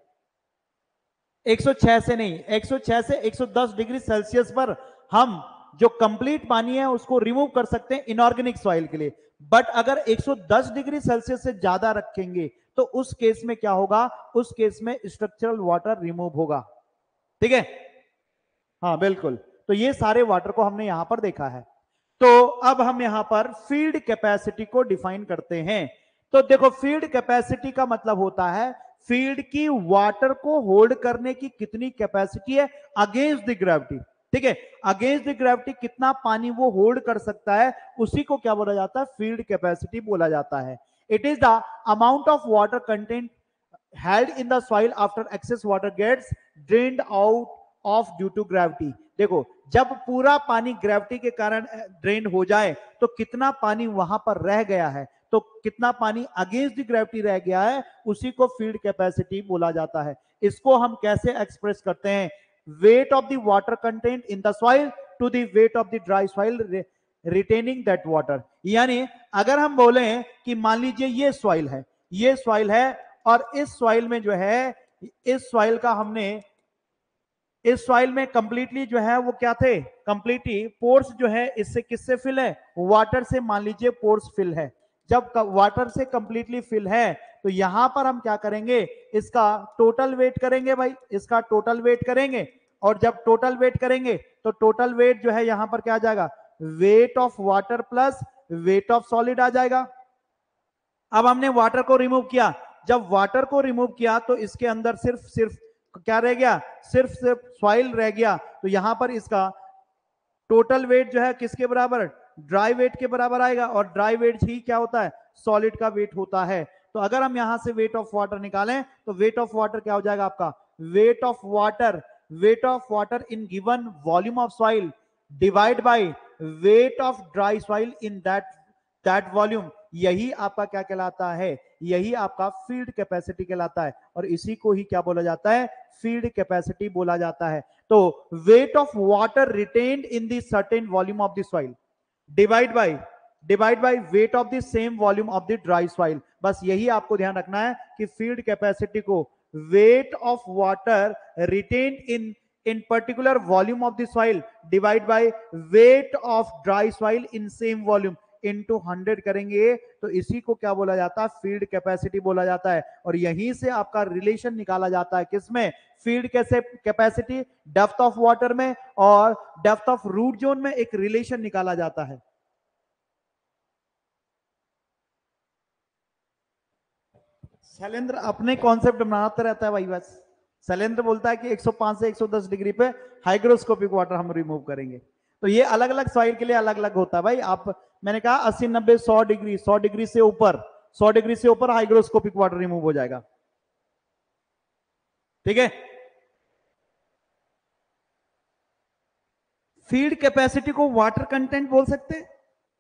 106 से नहीं, 106 से 110 डिग्री सेल्सियस पर हम जो कंप्लीट पानी है उसको रिमूव कर सकते हैं इनऑर्गेनिक सॉइल के लिए। बट अगर 110 डिग्री सेल्सियस से ज्यादा रखेंगे तो उस केस में क्या होगा, उस केस में स्ट्रक्चरल वाटर रिमूव होगा। ठीक है, हाँ बिल्कुल। तो ये सारे वाटर को हमने यहां पर देखा है। तो अब हम यहां पर फील्ड कैपेसिटी को डिफाइन करते हैं। तो देखो, फील्ड कैपेसिटी का मतलब होता है फील्ड की वाटर को होल्ड करने की कितनी कैपेसिटी है अगेंस्ट द ग्रेविटी। ठीक है, अगेंस्ट द ग्रेविटी कितना पानी वो होल्ड कर सकता है, उसी को क्या बोला जाता है, फील्ड कैपेसिटी बोला जाता है। It is the amount of water content held in the soil after excess water gets drained out of due to gravity। देखो, जब पूरा पानी ग्रेविटी के कारण ड्रेन हो जाए तो कितना पानी वहां पर रह गया है, तो कितना पानी अगेंस्ट द ग्रेविटी रह गया है, उसी को फील्ड कैपेसिटी बोला जाता है। इसको हम कैसे एक्सप्रेस करते हैं, weight of the water content in the soil to the weight of the dry soil retaining that water. यानी अगर हम बोले कि मान लीजिए ये सॉइल है, ये सॉइल है, और इस सॉइल में जो है, इस सॉइल का हमने, इस सॉइल में कंप्लीटली जो है वो क्या थे, कंप्लीटली पोर्स जो है इससे किससे फिल है, वाटर से। मान लीजिए पोर्स फिल है, जब वाटर से कंप्लीटली फिल है तो यहां पर हम क्या करेंगे, इसका टोटल वेट करेंगे भाई, इसका टोटल वेट करेंगे। और जब टोटल वेट करेंगे तो टोटल वेट जो है यहां पर क्या आ जाएगा, weight of water plus weight of solid आ जाएगा। अब हमने वाटर को रिमूव किया, जब वाटर को रिमूव किया तो इसके अंदर सिर्फ सिर्फ क्या रह गया, सिर्फ सिर्फ सॉइल रह गया। तो यहां पर इसका टोटल वेट जो है किसके बराबर, ड्राई वेट के बराबर आएगा, और ड्राई वेट ही क्या होता है, सॉलिड का वेट होता है। तो अगर हम यहां से वेट ऑफ वाटर निकालें तो वेट ऑफ वाटर क्या हो जाएगा आपका, weight of water, weight of water in given volume of soil divide by weight of dry soil in that volume. यही आपका क्या कहलाता है, यही आपका फील्ड कैपेसिटी कहलाता है, और इसी को ही क्या बोला जाता है, फील्ड कैपेसिटी बोला जाता है। तो weight of water retained in the certain volume of the soil divide by weight of the same volume of the dry soil. बस यही आपको ध्यान रखना है कि फील्ड कैपेसिटी को weight of water retained in particular volume of the soil divide by weight of dry soil in same volume into 100 करेंगे, तो इसी को क्या बोला जाता है, फील्ड कैपेसिटी बोला जाता है। और यहीं से आपका रिलेशन निकाला जाता है, किसमें, फील्ड कैसे कैपेसिटी, डेप्थ ऑफ वाटर में और डेप्थ ऑफ रूट जोन में एक रिलेशन निकाला जाता है। शैलेंद्र अपने कॉन्सेप्ट बनाता रहता है भाई, बस शैलेंद्र बोलता है कि 105 से 110 डिग्री पे हाइग्रोस्कोपिक वाटर हम रिमूव करेंगे। तो ये अलग अलग सॉइल के लिए अलग अलग होता है भाई। आप, मैंने कहा 80 90 100 डिग्री, 100 डिग्री से ऊपर, 100 डिग्री से ऊपर हाइग्रोस्कोपिक वाटर रिमूव हो जाएगा। ठीक है, फील्ड कैपेसिटी को वाटर कंटेंट बोल सकते हैं।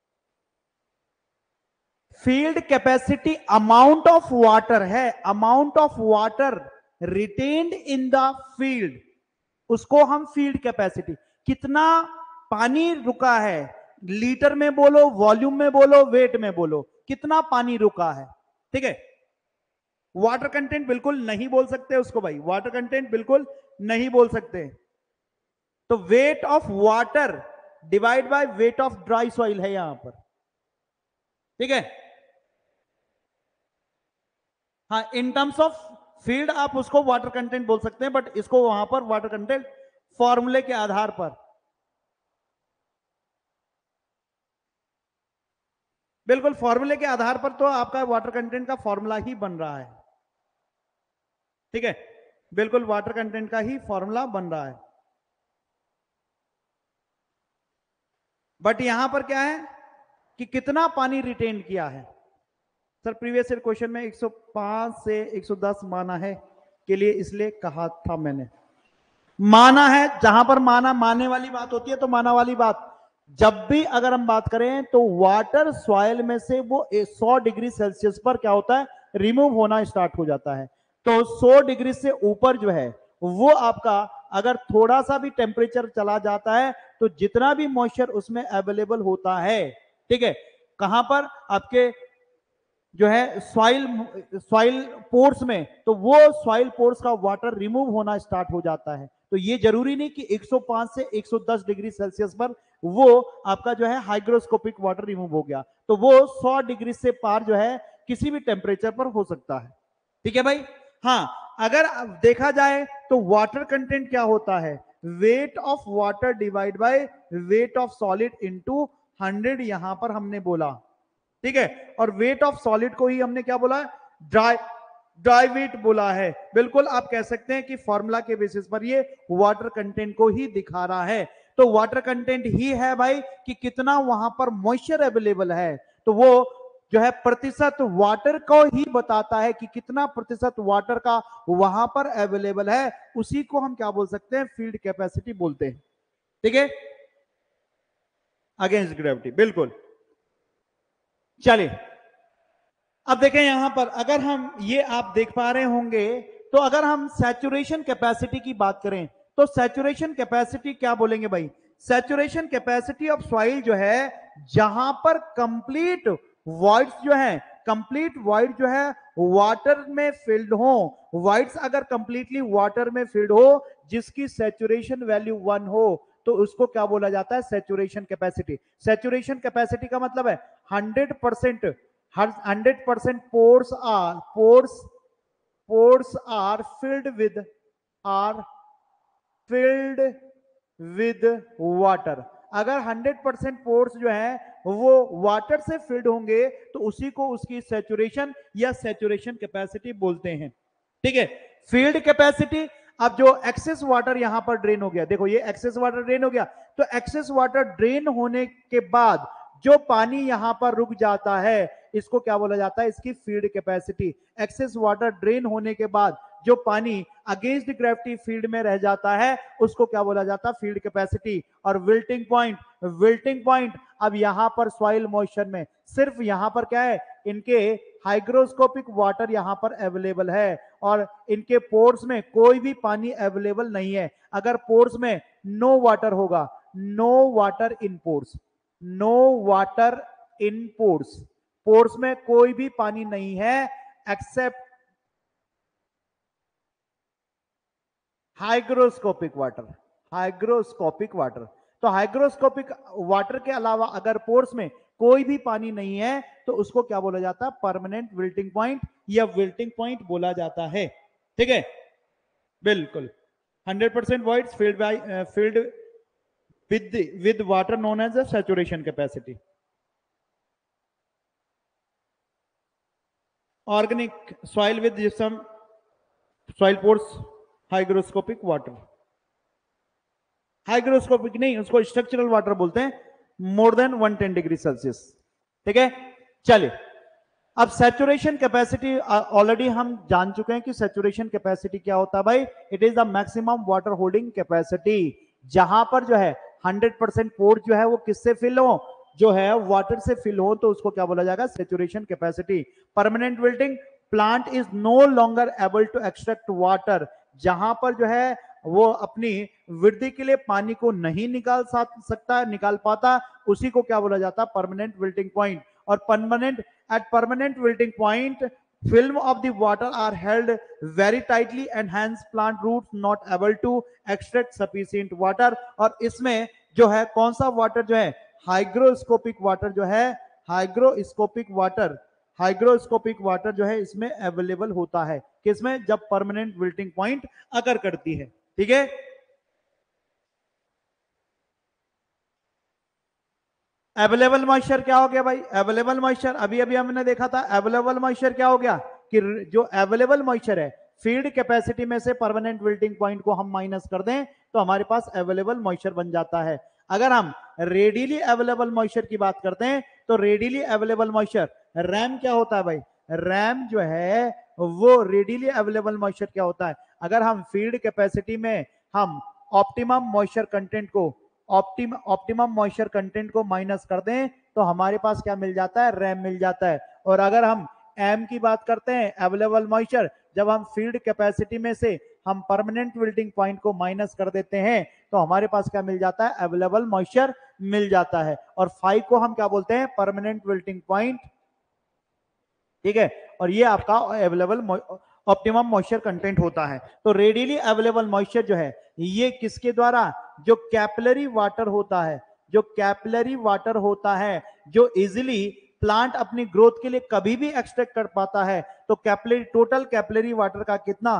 Field capacity amount of water है, amount of water retained in the field, उसको हम फील्ड कैपेसिटी, कितना पानी रुका है, लीटर में बोलो, वॉल्यूम में बोलो, वेट में बोलो, कितना पानी रुका है। ठीक है, वाटर कंटेंट बिल्कुल नहीं बोल सकते उसको भाई, वाटर कंटेंट बिल्कुल नहीं बोल सकते। तो weight of water divide by weight of dry soil है यहां पर। ठीक है, हाँ, इन टर्म्स ऑफ फील्ड आप उसको वाटर कंटेंट बोल सकते हैं, बट इसको वहां पर वाटर कंटेंट फॉर्मूले के आधार पर, बिल्कुल फॉर्मूले के आधार पर तो आपका वाटर कंटेंट का फॉर्मूला ही बन रहा है। ठीक है, बिल्कुल वाटर कंटेंट का ही फॉर्मूला बन रहा है। बट यहां पर क्या है कि कितना पानी रिटेन किया है। सर प्रीवियस ईयर क्वेश्चन में 105 से 110 माना है के लिए इसलिए कहा था मैंने। माना है, जहां पर माना माने वाली बात होती है तो माना वाली बात, जब भी अगर हम बात करें तो वाटर सॉइल में से वो 100 डिग्री सेल्सियस पर क्या होता है, रिमूव होना स्टार्ट हो जाता है। तो 100 डिग्री से ऊपर जो है वो आपका अगर थोड़ा सा भी टेम्परेचर चला जाता है तो जितना भी मॉइस्चर उसमें अवेलेबल होता है, ठीक है, कहां पर आपके जो है सॉइल पोर्स में, तो वो सॉइल पोर्स का वाटर रिमूव होना स्टार्ट हो जाता है। तो ये जरूरी नहीं कि 105 से 110 डिग्री सेल्सियस पर वो आपका जो है हाइग्रोस्कोपिक वाटर रिमूव हो गया, तो वो 100 डिग्री से पार जो है किसी भी टेम्परेचर पर हो सकता है। ठीक है भाई। हाँ, अगर देखा जाए तो वाटर कंटेंट क्या होता है, weight of water divide by weight of solid into 100 यहां पर हमने बोला, ठीक है। और वेट ऑफ सॉलिड को ही हमने क्या बोला, ड्राई वेट बोला है। बिल्कुल आप कह सकते हैं कि फॉर्मूला के बेसिस पर ये वाटर कंटेंट को ही दिखा रहा है। तो वाटर कंटेंट ही है भाई कि कितना वहां पर मॉइस्चर अवेलेबल है, तो वो जो है प्रतिशत वाटर को ही बताता है कि कितना प्रतिशत वाटर का वहां पर अवेलेबल है, उसी को हम क्या बोल सकते हैं, फील्ड कैपेसिटी बोलते हैं। ठीक है, अगेंस्ट ग्रेविटी, बिल्कुल। चलिए अब देखें यहां पर, अगर हम ये आप देख पा रहे होंगे, तो अगर हम सैचुरेशन कैपेसिटी की बात करें तो सैचुरेशन कैपेसिटी क्या बोलेंगे भाई, सैचुरेशन कैपेसिटी ऑफ सॉइल जो है जहां पर कंप्लीट वॉइड्स जो है, कंप्लीट वॉइड जो है वाटर में फिल्ड हो, वॉइड्स अगर कंप्लीटली वाटर में फिल्ड हो जिसकी सैचुरेशन वैल्यू 1 हो, तो उसको क्या बोला जाता है, सैचुरेशन कैपेसिटी। सैचुरेशन कैपेसिटी का मतलब है 100%, 100% pores are filled with water। अगर 100% पोर्स जो है वो वाटर से फिल्ड होंगे तो उसी को उसकी सैचुरेशन या सैचुरेशन कैपेसिटी बोलते हैं। ठीक है, फील्ड कैपेसिटी, अब जो एक्सेस वाटर यहां पर ड्रेन हो गया, देखो ये एक्सेस वाटर ड्रेन हो गया, तो एक्सेस वाटर ड्रेन होने के बाद जो पानी यहां पर रुक जाता है इसको क्या बोला जाता है, इसकी field capacity. Excess water drain होने के बाद जो पानी अगेंस्ट ग्रेविटी फील्ड में रह जाता है उसको क्या बोला जाता है, फील्ड कैपेसिटी। और विल्टिंग पॉइंट, विल्टिंग पॉइंट अब यहां पर सॉइल मॉइस्चर में सिर्फ यहां पर क्या है, इनके हाइग्रोस्कोपिक वाटर यहां पर अवेलेबल है और इनके पोर्स में कोई भी पानी अवेलेबल नहीं है। अगर पोर्स में नो वाटर होगा, no water in pores, no water in pores, pores में कोई भी पानी नहीं है except hygroscopic water, hygroscopic water. तो हाइग्रोस्कोपिक वाटर के अलावा अगर पोर्स में कोई भी पानी नहीं है तो उसको क्या बोला जाता है, परमानेंट विल्टिंग पॉइंट या विल्टिंग पॉइंट बोला जाता है। ठीक है, बिल्कुल 100% voids filled by filled with water known as the saturation capacity। Organic soil with gypsum soil pores, hygroscopic water, hygroscopic नहीं उसको स्ट्रक्चरल वाटर बोलते हैं, मोर देन 110 डिग्री सेल्सियस। ठीक है, चलिए अब सैचुरेशन कैपेसिटी ऑलरेडी हम जान चुके हैं कि सैचुरेशन कैपेसिटी क्या होता है भाई, it is the maximum water holding capacity. जहां पर जो है 100% पोर्स जो है वो किससे फिल हो, जो है वाटर से फिल हो, तो उसको क्या बोला जाएगा, saturation capacity. Permanent wilting, plant is no longer able to extract water, जहां पर जो है वो अपनी वृद्धि के लिए पानी को नहीं निकाल सकता, निकाल पाता, उसी को क्या बोला जाता है, परमानेंट विल्टिंग पॉइंट। और permanent, at permanent wilting point film of the water are held very tightly and hence plant roots not able to extract sufficient water। और इसमें जो है कौन सा वाटर जो है, हाइग्रोस्कोपिक वाटर जो है, हाइग्रोस्कोपिक वाटर, हाइग्रोस्कोपिक वाटर जो है इसमें अवेलेबल होता है, किसमें, जब परमानेंट विल्टिंग पॉइंट अगर करती है। ठीक है, अवेलेबल मॉइस्चर क्या हो गया भाई, अवेलेबल मॉइस्चर अभी अभी हमने देखा था, अवेलेबल मॉइस्चर क्या हो गया कि जो अवेलेबल मॉइस्चर है फील्ड कैपेसिटी में से परमानेंट विल्टिंग पॉइंट को हम माइनस कर दें तो हमारे पास अवेलेबल मॉइस्चर बन जाता है। अगर हम रेडिली अवेलेबल मॉइस्चर की बात करते हैं तो रेडिली अवेलेबल मॉइस्चर रैम क्या होता है भाई, रैम जो है वो रेडिली अवेलेबल मॉइस्चर क्या होता है, अगर हम फील्ड कैपेसिटी में हम ऑप्टिमम मॉइस्चर कंटेंट को ऑप्टिमम मॉइस्चर कंटेंट को माइनस कर दें तो हमारे पास क्या मिल जाता है, रैम मिल जाता है। और अगर हम एम की बात करते हैं अवेलेबल मॉइस्चर, जब हम फील्ड कैपेसिटी में से हम परमानेंट विल्टिंग पॉइंट को माइनस कर देते हैं तो हमारे पास क्या मिल जाता है, अवेलेबल मॉइस्चर मिल जाता है। और 5 को हम क्या बोलते हैं, परमानेंट विल्टिंग पॉइंट, ठीक है। और ये आपका अवेलेबल ऑप्टिमम मॉइस्चर कंटेंट होता है। तो रेडिली अवेलेबल मॉइस्चर जो है ये किसके द्वारा, जो कैपिलरी वाटर होता है, जो कैपिलरी वाटर होता है जो इजिली प्लांट अपनी ग्रोथ के लिए कभी भी एक्सट्रैक्ट कर पाता है। तो कैपिलरी, टोटल कैपिलरी वाटर का कितना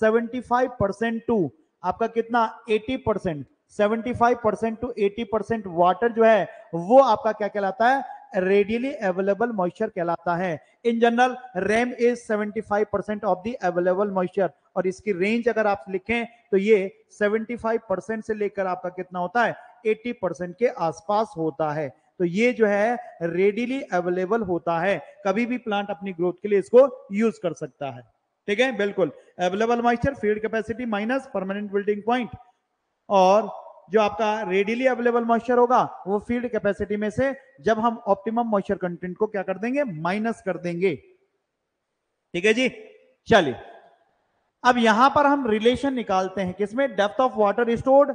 75% टू आपका कितना 80%, 75% टू 80% वाटर जो है वो आपका क्या कहलाता है, रेडिली अवेलेबल मॉइस्चर कहलाता है। In general RAM is 75% of the available moisture, और इसकी रेंज अगर आप लिखें तो ये 75% से लेकर आपका कितना होता है 80% के आसपास होता है। तो ये जो है रेडिली अवेलेबल होता है, कभी भी प्लांट अपनी ग्रोथ के लिए इसको यूज कर सकता है, ठीक है। बिल्कुल available moisture field capacity minus permanent wilting point, और जो आपका रेडिली अवेलेबल मॉइस्चर होगा वो फील्ड कैपेसिटी में से जब हम ऑप्टिमम मॉइस्चर कंटेंट को क्या कर देंगे, माइनस कर देंगे, ठीक है जी। चलिए अब यहां पर हम रिलेशन निकालते हैं किसमें, depth of water stored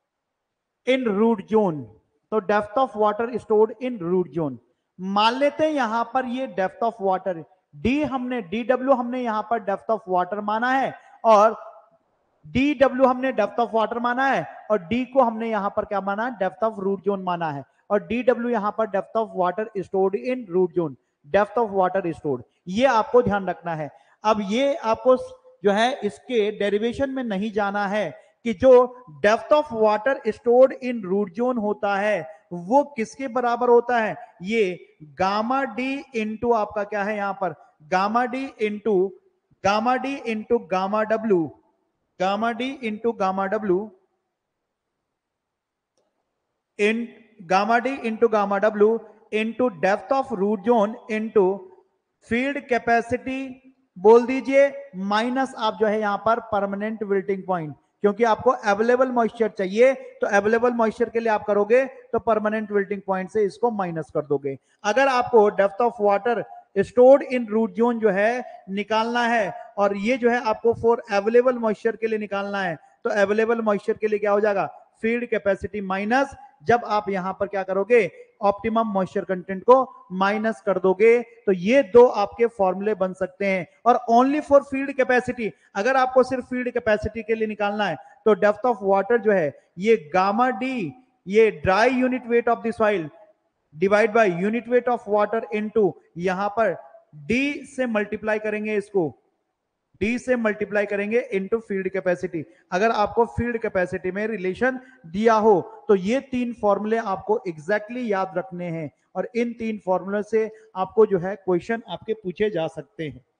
in root zone. तो depth of water stored in root zone, मान लेते हैं यहां पर ये डेप्थ ऑफ वाटर डी हमने DW हमने यहां पर डेप्थ ऑफ वाटर माना है, और DW हमने डेप्थ ऑफ वाटर माना है, और D को हमने यहां पर क्या माना है, डेप्थ ऑफ रूट जोन माना है, और DW यहां पर depth of water stored in root zone, depth of water stored, ये आपको ध्यान रखना है। अब ये आपको जो है इसके डेरिवेशन में नहीं जाना है कि जो depth of water stored in root zone होता है वो किसके बराबर होता है, ये गामा डी इंटू आपका क्या है यहां पर gamma D into gamma W, gamma D into gamma W in gamma D into gamma W into depth of root zone into field capacity बोल दीजिए माइनस आप जो है यहां पर परमानेंट विल्टिंग पॉइंट, क्योंकि आपको अवेलेबल मॉइस्चर चाहिए तो अवेलेबल मॉइस्चर के लिए आप करोगे तो परमानेंट विल्टिंग पॉइंट से इसको माइनस कर दोगे। अगर आपको depth of water stored in root zone जो है निकालना है, और ये जो है आपको फॉर अवेलेबल मॉइस्चर के लिए निकालना है, तो अवेलेबल मॉइस्चर के लिए क्या हो जाएगा, फील्ड कैपेसिटी माइनस, जब आप यहां पर क्या करोगे ऑप्टिमम मॉइस्चर कंटेंट को माइनस कर दोगे, तो ये दो आपके फॉर्मूले बन सकते हैं। और ओनली फॉर फील्ड कैपेसिटी, अगर आपको सिर्फ फील्ड कैपेसिटी के लिए निकालना है तो डेप्थ ऑफ वाटर जो है ये गामा डी, ये dry unit weight of the soil divide by unit weight of water into यहां पर डी से मल्टीप्लाई करेंगे, इसको डी से मल्टीप्लाई करेंगे इनटू फील्ड कैपेसिटी। अगर आपको फील्ड कैपेसिटी में रिलेशन दिया हो तो ये तीन फॉर्मूले आपको एग्जैक्टली याद रखने हैं, और इन तीन फॉर्मूले से आपको जो है क्वेश्चन आपके पूछे जा सकते हैं।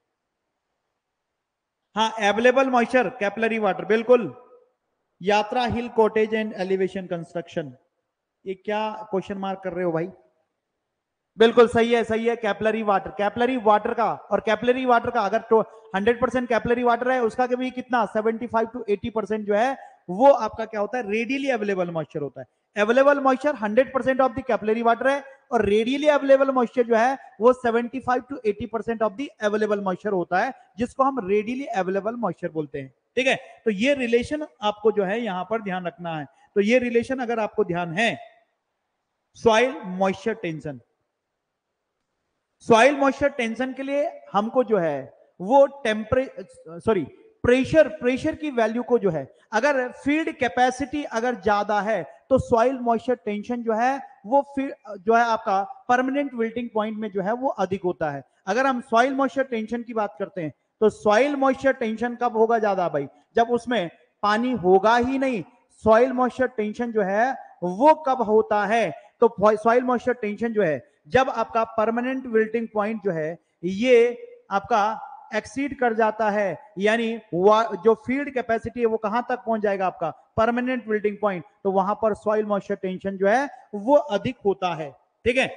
हाँ अवेलेबल मॉइस्चर कैपिलरी वाटर, बिल्कुल यात्रा hill cottage and elevation construction, ये क्या क्वेश्चन मार्क कर रहे हो भाई, बिल्कुल सही है, सही है। कैपिलरी वाटर का, और कैपिलरी वाटर का अगर तो 100% कैपिलरी वाटर है उसका भी कितना 75 to 80% जो है वो आपका क्या होता है, रेडियली अवेलेबल मॉइस्चर होता है। Available moisture 100% of the capillary water है, और रेडियली अवेलेबल मॉइस्चर जो है वो 75 to 80% of the available moisture होता है, जिसको हम रेडियली अवेलेबल मॉइस्चर बोलते हैं, ठीक है। तो ये रिलेशन आपको जो है यहां पर ध्यान रखना है। तो ये रिलेशन अगर आपको ध्यान है, soil moisture tension, soil moisture tension के लिए हमको जो है वो प्रेशर की वैल्यू को जो है, अगर फील्ड कैपेसिटी अगर ज्यादा है तो सॉइल मॉइस्चर टेंशन जो है वो जो है आपका परमानेंट विल्टिंग पॉइंट में जो है वो अधिक होता है। अगर हम सॉइल मॉइस्चर टेंशन की बात करते हैं तो सॉइल मॉइस्चर टेंशन कब होगा ज्यादा भाई, जब उसमें पानी होगा ही नहीं। सॉइल मॉइस्चर टेंशन जो है वो कब होता है, तो सॉइल मॉइस्चर टेंशन जो है जब आपका परमानेंट विल्टिंग पॉइंट जो है ये आपका एक्सीड कर जाता है, यानी जो फील्ड कैपेसिटी है वो कहां तक पहुंच जाएगा आपका परमानेंट विल्टिंग पॉइंट, तो वहां पर सॉइल मॉइस्चर टेंशन जो है वो अधिक होता है। ठीक है,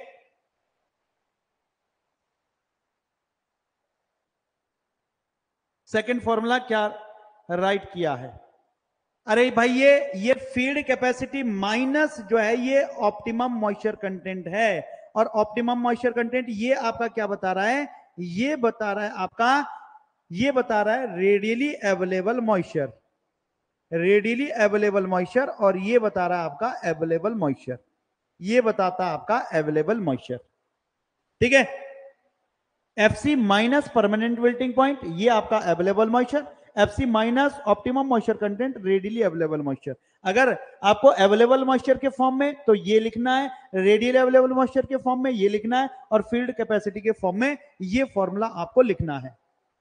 सेकंड फॉर्मूला क्या राइट किया है? अरे भाई ये फील्ड कैपेसिटी माइनस जो है ये ऑप्टिमम मॉइस्चर कंटेंट है, और ऑप्टिमम मॉइस्चर कंटेंट ये आपका क्या बता रहा है? ये बता रहा है आपका, ये बता रहा है readily available moisture, readily available moisture, और ये बता रहा है आपका अवेलेबल मॉइस्चर, ये बताता है आपका अवेलेबल मॉइस्चर। ठीक है, FC minus permanent wilting point, ये आपका available moisture, FC minus optimum moisture content, readily available moisture. अगर आपको अवेलेबल मॉइस्चर के फॉर्म में तो ये लिखना है, रेडियली अवेलेबल मॉइस्चर के फॉर्म में ये लिखना है, और फील्ड कैपेसिटी के फॉर्म में ये फॉर्मूला आपको लिखना है।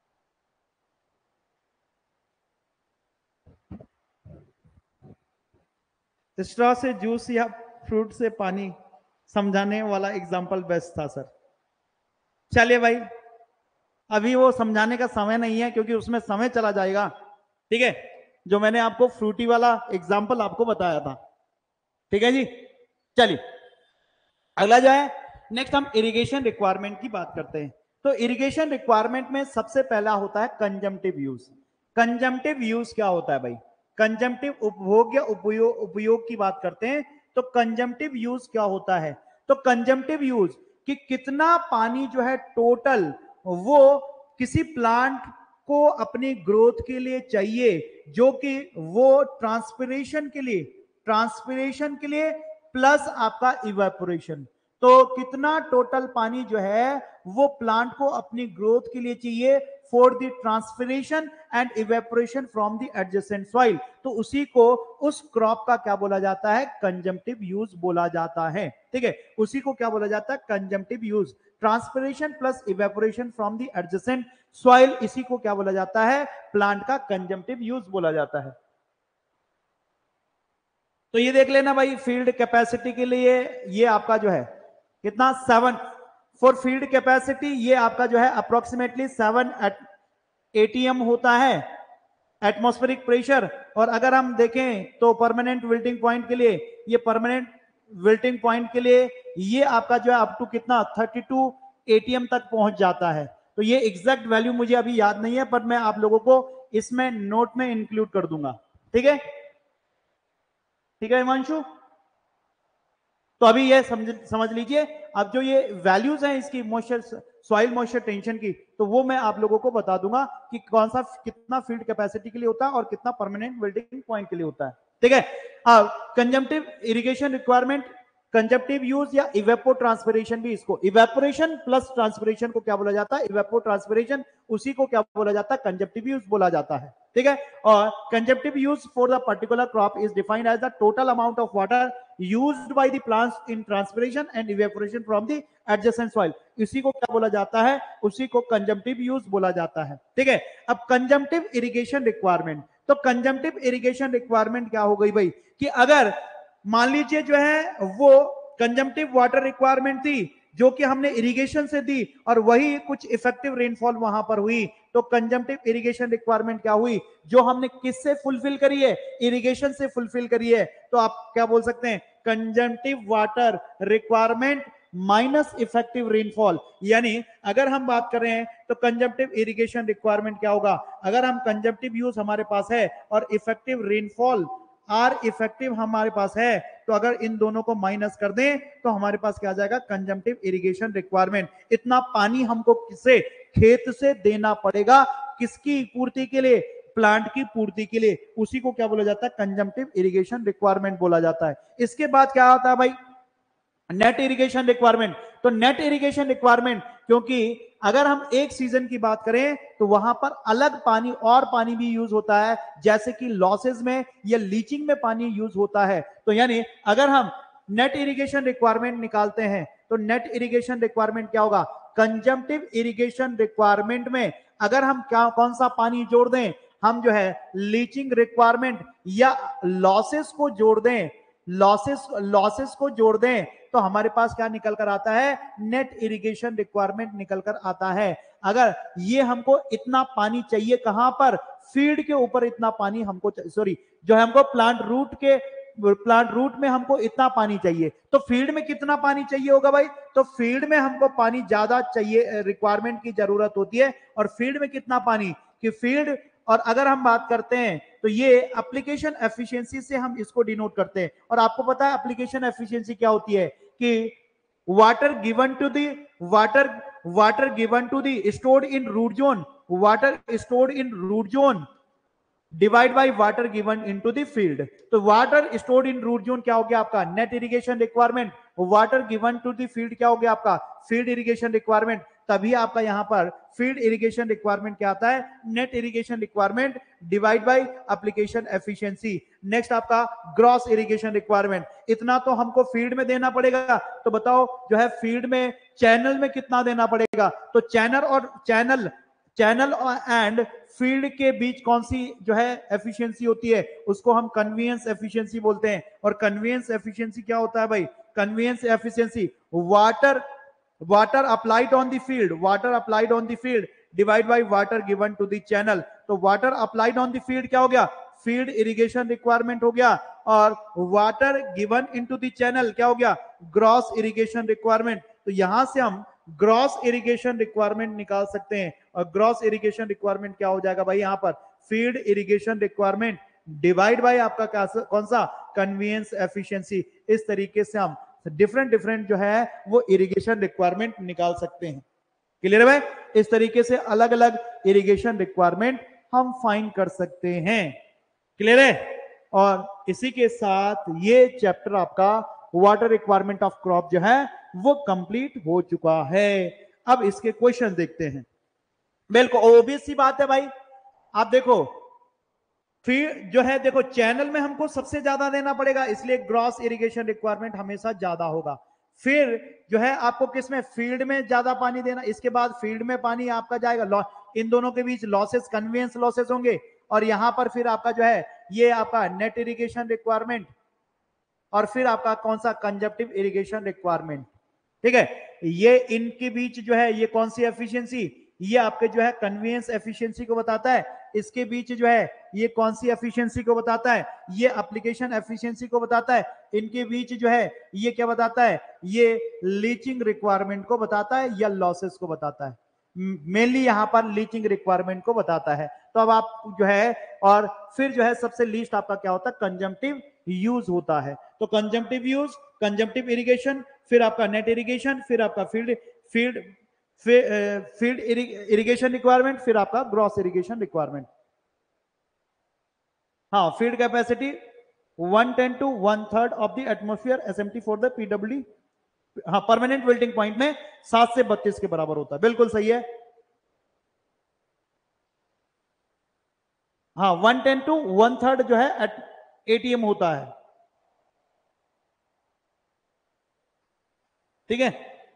स्ट्रॉ से जूस या फ्रूट से पानी समझाने वाला एग्जाम्पल बेस्ट था सर। चलिए भाई, अभी वो समझाने का समय नहीं है क्योंकि उसमें समय चला जाएगा। ठीक है, जो मैंने आपको फ्रूटी वाला एग्जाम्पल आपको बताया था। ठीक है जी, चलिए अगला जो है, नेक्स्ट हम इरिगेशन रिक्वायरमेंट की बात करते हैं। तो इरिगेशन रिक्वायरमेंट में सबसे पहला होता है कंजम्पटिव यूज। कंजम्पटिव यूज क्या होता है भाई? कंजम्पटिव उपभोग या उपयोग की बात करते हैं, तो कंजम्पटिव यूज क्या होता है? तो कंजम्पटिव यूज कि कितना पानी जो है टोटल वो किसी प्लांट को अपनी ग्रोथ के लिए चाहिए, जो कि वो ट्रांसपिरेशन के लिए प्लस आपका इवेपोरेशन। तो कितना टोटल पानी जो है वो प्लांट को अपनी ग्रोथ के लिए चाहिए for the transpiration and evaporation from the adjacent soil, तो उसी को उस क्रॉप का क्या बोला जाता है? कंजम्पटिव यूज बोला जाता है। ठीक है, उसी को क्या बोला जाता है? Consumptive use. Transpiration plus evaporation from the adjacent soil, इसी को क्या बोला जाता है? प्लांट का कंजम्पटिव यूज बोला जाता है। तो ये देख लेना भाई, फील्ड कैपेसिटी के लिए ये आपका जो है कितना 7 फॉर फील्ड कैपेसिटी, ये आपका जो है अप्रोक्सीमेटली 7 एटीएम होता है एटमॉस्फेरिक प्रेशर। और अगर हम देखें तो परमानेंट विल्टिंग पॉइंट के लिए, ये परमानेंट विल्टिंग पॉइंट के लिए ये आपका जो है अप टू कितना 32 एटीएम तक पहुंच जाता है। तो ये एग्जैक्ट वैल्यू मुझे अभी याद नहीं है, पर मैं आप लोगों को इसमें नोट में इंक्लूड कर दूंगा। ठीक है, ठीक है हिमांशु, तो अभी ये समझ लीजिए। अब जो ये वैल्यूज हैं इसकी मॉइस्चर, सॉइल मॉइस्चर टेंशन की, तो वो मैं आप लोगों को बता दूंगा कि कौन सा कितना फील्ड कैपेसिटी के लिए होता है और कितना परमानेंट विल्टिंग पॉइंट के लिए होता है। ठीक है, अब consumptive irrigation requirement, consumptive use या इवेपो ट्रांसपिरेशन भी, इसको इवेपोरेशन प्लस ट्रांसपिरेशन को क्या बोला जाता है? इवेपो ट्रांसपिरेशन, उसी को क्या बोला जाता है? कंजम्पटिव यूज बोला जाता है। ठीक है, और consumptive use for the particular crop is defined as the total amount of water used by the plants in transpiration and evaporation from the adjacent soil, इसी को क्या बोला जाता है? उसी को कंजम्पटिव यूज बोला जाता है। ठीक है, अब कंजम्पटिव इरिगेशन रिक्वायरमेंट, तो कंजम्पटिव इरिगेशन रिक्वायरमेंट क्या हो गई भाई? कि अगर मान लीजिए जो है वो कंजम्पटिव वाटर रिक्वायरमेंट थी जो कि हमने इरिगेशन से दी, और वही कुछ इफेक्टिव रेनफॉल वहां पर हुई, तो कंजम्पटिव इरिगेशन रिक्वायरमेंट क्या हुई? जो हमने किससे फुलफिल करी है? इरिगेशन से फुलफिल करी है। तो आप क्या बोल सकते हैं? Consumptive water requirement minus effective rainfall. यानी अगर हम बात करें तो कंजम्पटिव इरिगेशन रिक्वायरमेंट क्या होगा? अगर हम कंजम्पटिव यूज हमारे पास है और इफेक्टिव रेनफॉल आर इफेक्टिव हमारे पास है, तो अगर इन दोनों को माइनस कर दें तो हमारे पास क्या आ जाएगा? Consumptive irrigation requirement. इतना पानी हमको किससे? खेत से देना पड़ेगा, किसकी पूर्ति के लिए? प्लांट की पूर्ति के लिए, उसी को क्या बोला जाता है? कंजम्पटिव इरिगेशन रिक्वायरमेंट बोला जाता है। इसके बाद क्या होता है भाई? Net irrigation requirement. तो नेट इरिगेशन रिक्वायरमेंट, क्योंकि अगर हम एक सीजन की बात करें तो वहां पर अलग पानी और पानी भी यूज होता है, जैसे कि लॉसेस में या लीचिंग में पानी यूज होता है। तो यानी अगर हम नेट इरिगेशन रिक्वायरमेंट निकालते हैं तो नेट इरिगेशन रिक्वायरमेंट क्या होगा? कंजम्पटिव इरिगेशन रिक्वायरमेंट में अगर हम क्या कौन सा पानी जोड़ दें? हम जो है लीचिंग रिक्वायरमेंट या लॉसेस को जोड़ दें, लॉसेस को जोड़ दें, तो हमारे पास क्या निकल कर आता है? नेट इरिगेशन रिक्वायरमेंट निकल कर आता है। अगर ये हमको इतना पानी चाहिए कहां पर, फील्ड के ऊपर इतना पानी हमको, सॉरी जो है हमको प्लांट रूट में हमको इतना पानी चाहिए, तो फील्ड में कितना पानी चाहिए होगा भाई, तो फील्ड में हमको पानी ज्यादा चाहिए, रिक्वायरमेंट की जरूरत होती है। और फील्ड में कितना पानी कि फील्ड, और अगर हम बात करते हैं तो ये एप्लीकेशन एफिशिएंसी से हम इसको डिनोट करते हैं। और आपको पता है एप्लीकेशन एफिशिएंसी क्या होती है कि water given to the water given to the stored in root zone, water stored in root zone divide by water given into the field. तो water stored in root zone क्या हो गया आपका net irrigation requirement, water given to the field क्या हो गया आपका फील्ड इरिगेशन रिक्वायरमेंट। तभी आपका यहां पर फील्ड इरिगेशन रिक्वायरमेंट क्या आता है, net irrigation requirement divide by application efficiency. Next आपका ग्रॉस इरिगेशन रिक्वायरमेंट, इतना तो हमको फील्ड में देना पड़ेगा, तो बताओ जो है फील्ड में चैनल में कितना देना पड़ेगा, तो चैनल एंड फील्ड के बीच कौन सी जो है एफिशिएंसी होती है, उसको हम कन्वीनियंस एफिशिएंसी बोलते हैं। और कन्वीनियंस एफिशिएंसी क्या होता है भाई, convenience efficiency water applied on the field divide by water given to the channel. तो water applied on the field क्या हो गया, फील्ड इरिगेशन रिक्वायरमेंट हो गया, और water given into the channel क्या हो गया, ग्रॉस इरिगेशन रिक्वायरमेंट। तो यहां से हम ग्रॉस इरिगेशन रिक्वायरमेंट निकाल सकते हैं, और ग्रॉस इरिगेशन रिक्वायरमेंट क्या हो जाएगा भाई यहां पर field irrigation requirement divide by आपका कौन सा कन्वीनियंस एफिशिएंसी। इस तरीके से हम डिफरेंट जो है वो इरिगेशन रिक्वायरमेंट निकाल सकते हैं। क्लियर है भाई, इस तरीके से अलग अलग इरिगेशन रिक्वायरमेंट हम फाइंड कर सकते हैं। क्लियर है, और इसी के साथ ये चैप्टर आपका वाटर रिक्वायरमेंट ऑफ क्रॉप जो है वो कंप्लीट हो चुका है। अब इसके क्वेश्चन देखते हैं। बिल्कुल ओबियस सी बात है भाई, आप देखो फिर जो है देखो चैनल में हमको सबसे ज्यादा देना पड़ेगा, इसलिए ग्रॉस इरिगेशन रिक्वायरमेंट हमेशा ज्यादा होगा। फिर जो है आपको किसमें फील्ड में ज्यादा पानी देना, इसके बाद फील्ड में पानी आपका जाएगा, इन दोनों के बीच लॉसेस कन्वीनियंस लॉसेस होंगे, और यहां पर फिर आपका जो है ये आपका नेट इरिगेशन रिक्वायरमेंट, और फिर आपका कौन सा कंजप्टिव इरिगेशन रिक्वायरमेंट। ठीक है, ये इनके बीच जो है ये कौन सी एफिशिएंसी, ये आपके जो है कन्वीनियंस एफिशिएंसी को बताता है, इसके बीच जो है ये कौन सी एफिशिएंसी को बताता है, ये एप्लीकेशन एफिशिएंसी को बताता है, इनके बीच जो है ये क्या बताता है, ये लीचिंग रिक्वायरमेंट को बताता है या लॉसेस को बताता है, मेनली यहां पर लीचिंग रिक्वायरमेंट को बताता है। तो अब आप जो है, और फिर जो है सबसे लीस्ट आपका क्या होता है कंजम्पटिव यूज होता है। तो कंजम्पटिव यूज, कंजम्पटिव इरिगेशन, फिर आपका नेट इरिगेशन, फिर आपका फील्ड इरिगेशन रिक्वायरमेंट, फिर आपका ग्रॉस इरिगेशन रिक्वायरमेंट। हाँ, field capacity 110 to 1/3 of the atmosphere SMT for the PW, हाँ परमानेंट विल्टिंग पॉइंट में 7 से 32 के बराबर होता है, बिल्कुल सही है। हाँ 110 to 1/3 जो है एटीएम होता है। ठीक है,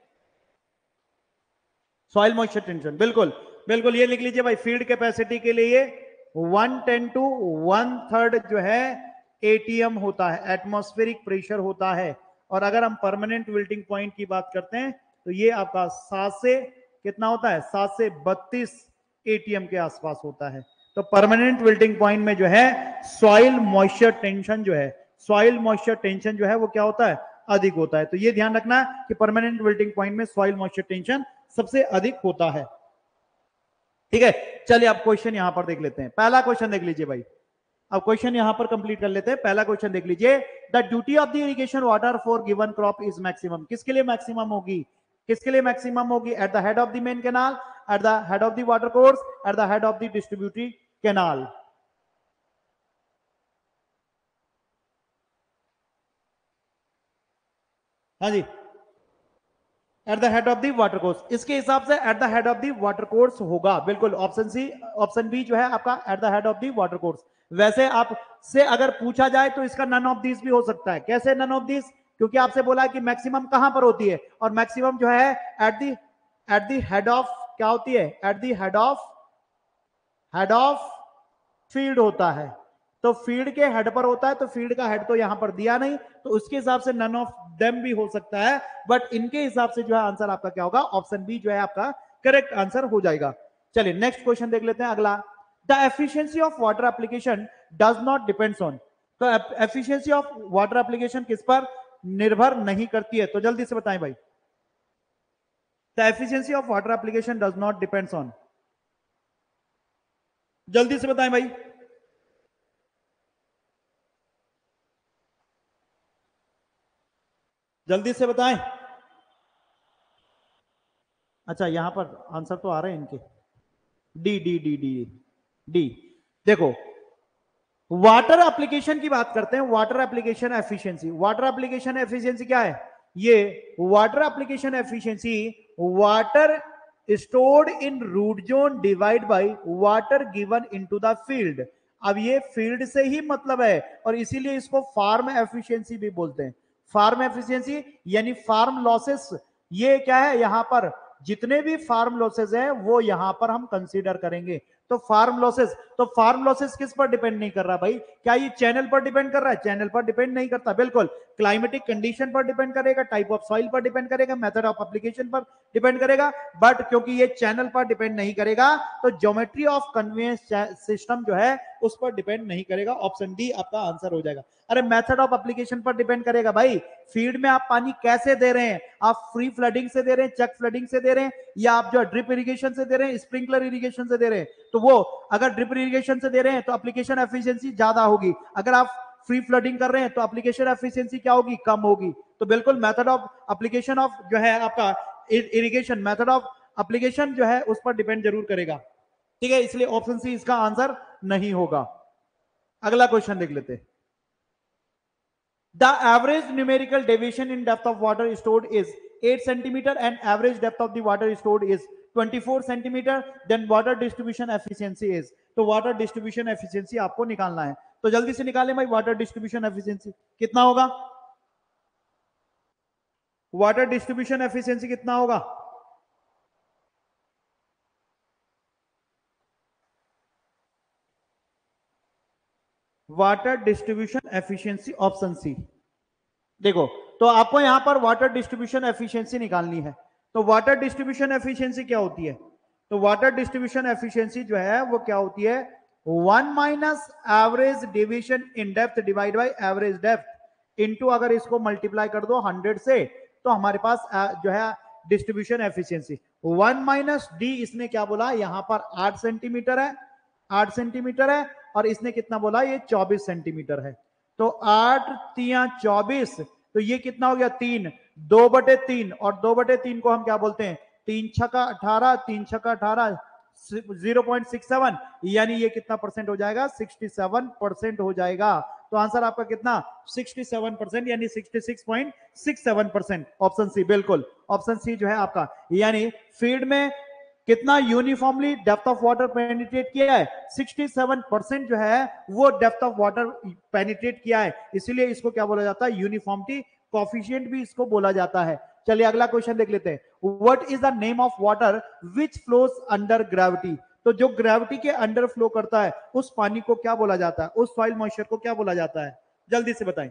सॉइल मॉइस्चर टेंशन, बिल्कुल बिल्कुल ये लिख लीजिए भाई, फील्ड कैपेसिटी के लिए 110 to 1/3 जो है एटीएम होता है, एटमॉस्फेरिक प्रेशर होता है। और अगर हम परमानेंट विल्टिंग पॉइंट की बात करते हैं तो ये आपका 7 से कितना होता है, 7 से 32 एटीएम के आसपास होता है। तो परमानेंट विल्टिंग पॉइंट में जो है सॉइल मॉइस्चर टेंशन जो है, सॉइल मॉइस्चर टेंशन जो है वो क्या होता है, अधिक होता है। तो ये ध्यान रखना कि परमानेंट विल्टिंग पॉइंट में सॉइल मॉइस्चर टेंशन सबसे अधिक होता है। ठीक है, चलिए अब क्वेश्चन यहां पर देख लेते हैं। पहला क्वेश्चन देख लीजिए भाई, अब क्वेश्चन यहां पर कंप्लीट कर लेते हैं। पहला क्वेश्चन देख लीजिए, the duty of the irrigation water for given crop is maximum. किसके लिए मैक्सिमम होगी, किसके लिए मैक्सिमम होगी, at the head of the main canal, at the head of the water course, at the head of the distributary canal. हाँ जी, at the head of the water course, इसके हिसाब से at the head of the water course होगा, बिल्कुल ऑप्शन सी, ऑप्शन बी जो है आपका at the head of the water course. वैसे आपसे अगर पूछा जाए तो इसका नन ऑफ दिस भी हो सकता है। कैसे नन ऑफ दिस, क्योंकि आपसे बोला कि मैक्सिमम कहां पर होती है, और मैक्सिमम जो है एट द हेड ऑफ क्या होती है, at the head of field होता है। तो फील्ड के हेड पर होता है, तो फील्ड का हेड तो यहां पर दिया नहीं, तो उसके हिसाब से नन ऑफ देम भी हो सकता है, बट इनके हिसाब से जो है आंसर आपका क्या होगा, ऑप्शन बी जो है आपका करेक्ट आंसर हो जाएगा। चलिए नेक्स्ट क्वेश्चन देख लेते हैं अगला। The efficiency of water application does not depends on. तो एफिशिएंसी ऑफ वाटर एप्लीकेशन किस पर निर्भर नहीं करती है? तो जल्दी से बताएं भाई। The efficiency of water application does not depends on, जल्दी से बताएं भाई। जल्दी से बताएं। अच्छा यहां पर आंसर तो आ रहे हैं इनके, D D D D D. देखो वाटर एप्लीकेशन की बात करते हैं, water application efficiency. Water application efficiency क्या है? ये water application efficiency water stored in root zone divide by water given into the field. अब ये फील्ड से ही मतलब है और इसीलिए इसको फार्म एफिशिएंसी भी बोलते हैं। फार्म एफिशिएंसी यानी फार्म लॉसेस। ये क्या है? यहां पर जितने भी फार्म लॉसेस हैं वो यहां पर हम कंसीडर करेंगे। तो फार्म लॉसेस किस पर डिपेंड नहीं कर रहा भाई? क्या ये चैनल पर डिपेंड कर रहा है? चैनल पर डिपेंड नहीं करता, बिल्कुल। क्लाइमेटिक कंडीशन पर डिपेंड करेगा, टाइप ऑफ सॉइल पर डिपेंड करेगा, मेथड ऑफ एप्लीकेशन पर डिपेंड करेगा। बट क्योंकि ये चैनल पर डिपेंड नहीं करेगा तो ज्योमेट्री ऑफ कन्वेयंस सिस्टम जो है उस पर डिपेंड नहीं करेगा। ऑप्शन डी आपका आंसर हो जाएगा। अरे मेथड ऑफ एप्लीकेशन पर डिपेंड करेगा भाई। फील्ड में आप पानी कैसे दे रहे हैं? आप फ्री फ्लडिंग से दे रहे हैं, चेक फ्लडिंग से दे रहे हैं, या आप जो ड्रिप इरिगेशन से दे रहे हैं, स्प्रिंकलर इरिगेशन से दे रहे हैं। तो वो अगर ड्रिप इरिगेशन से दे रहे हैं तो एप्लीकेशन एफिशिएंसी ज्यादा होगी। अगर आप फ्री फ्लडिंग कर रहे हैं तो एप्लीकेशन एफिशिएंसी क्या होगी? कम होगी। तो बिल्कुल मेथड ऑफ एप्लीकेशन ऑफ जो है आपका इरिगेशन, मेथड ऑफ एप्लीकेशन जो है उस पर डिपेंड जरूर करेगा। ठीक है, इसलिए ऑप्शन सी इसका आंसर नहीं होगा। अगला क्वेश्चन देख लेते हैं। The average numerical deviation in depth of water stored is 8 centimeter and average depth of the water stored is 24 centimeter. Then water distribution efficiency is, तो water distribution efficiency आपको निकालना है। तो जल्दी से निकालें भाई, water distribution efficiency कितना होगा? water distribution efficiency कितना होगा? Water distribution efficiency option C. देखो तो आपको यहां पर वाटर डिस्ट्रीब्यूशन एफिशिएंसी निकालनी है। तो वाटर डिस्ट्रीब्यूशन एफिशिएंसी क्या होती है? तो वाटर डिस्ट्रीब्यूशन एफिशिएंसी जो है वो क्या होती है? 1 minus average deviation in depth divide by average depth into, अगर इसको मल्टीप्लाई कर दो 100 से तो हमारे पास जो है डिस्ट्रीब्यूशन एफिशिएंसी 1 माइनस डी। इसने क्या बोला? यहां पर 8 सेंटीमीटर है, 8 सेंटीमीटर है, और इसने कितना बोला? ये 24 सेंटीमीटर है। तो 8 3 24, तो ये कितना हो गया? 3, 2/3, और 2/3 को हम क्या बोलते हैं? 3 छक्का 18, 3 छक्का 18, 0.67, यानी ये कितना परसेंट हो जाएगा? 67% हो जाएगा। तो आंसर आपका कितना? 67%, यानी 66.67%। ऑप्शन सी, बिल्कुल ऑप्शन सी जो है आपका। यानी फील्ड में कितना uniformly depth of water penetrate किया है? 67% जो है वो डेप्थ ऑफ वाटर पेनिट्रेट किया है, इसीलिए इसको क्या बोला जाता है? यूनिफॉर्मिटी कोएफिशिएंट भी इसको बोला जाता है। चलिए अगला क्वेश्चन देख लेते हैं। What is the name of water which flows under gravity? तो जो ग्रेविटी के अंडर फ्लो करता है उस पानी को क्या बोला जाता है? उस सॉइल मॉइस्चर को क्या बोला जाता है? जल्दी से बताएं,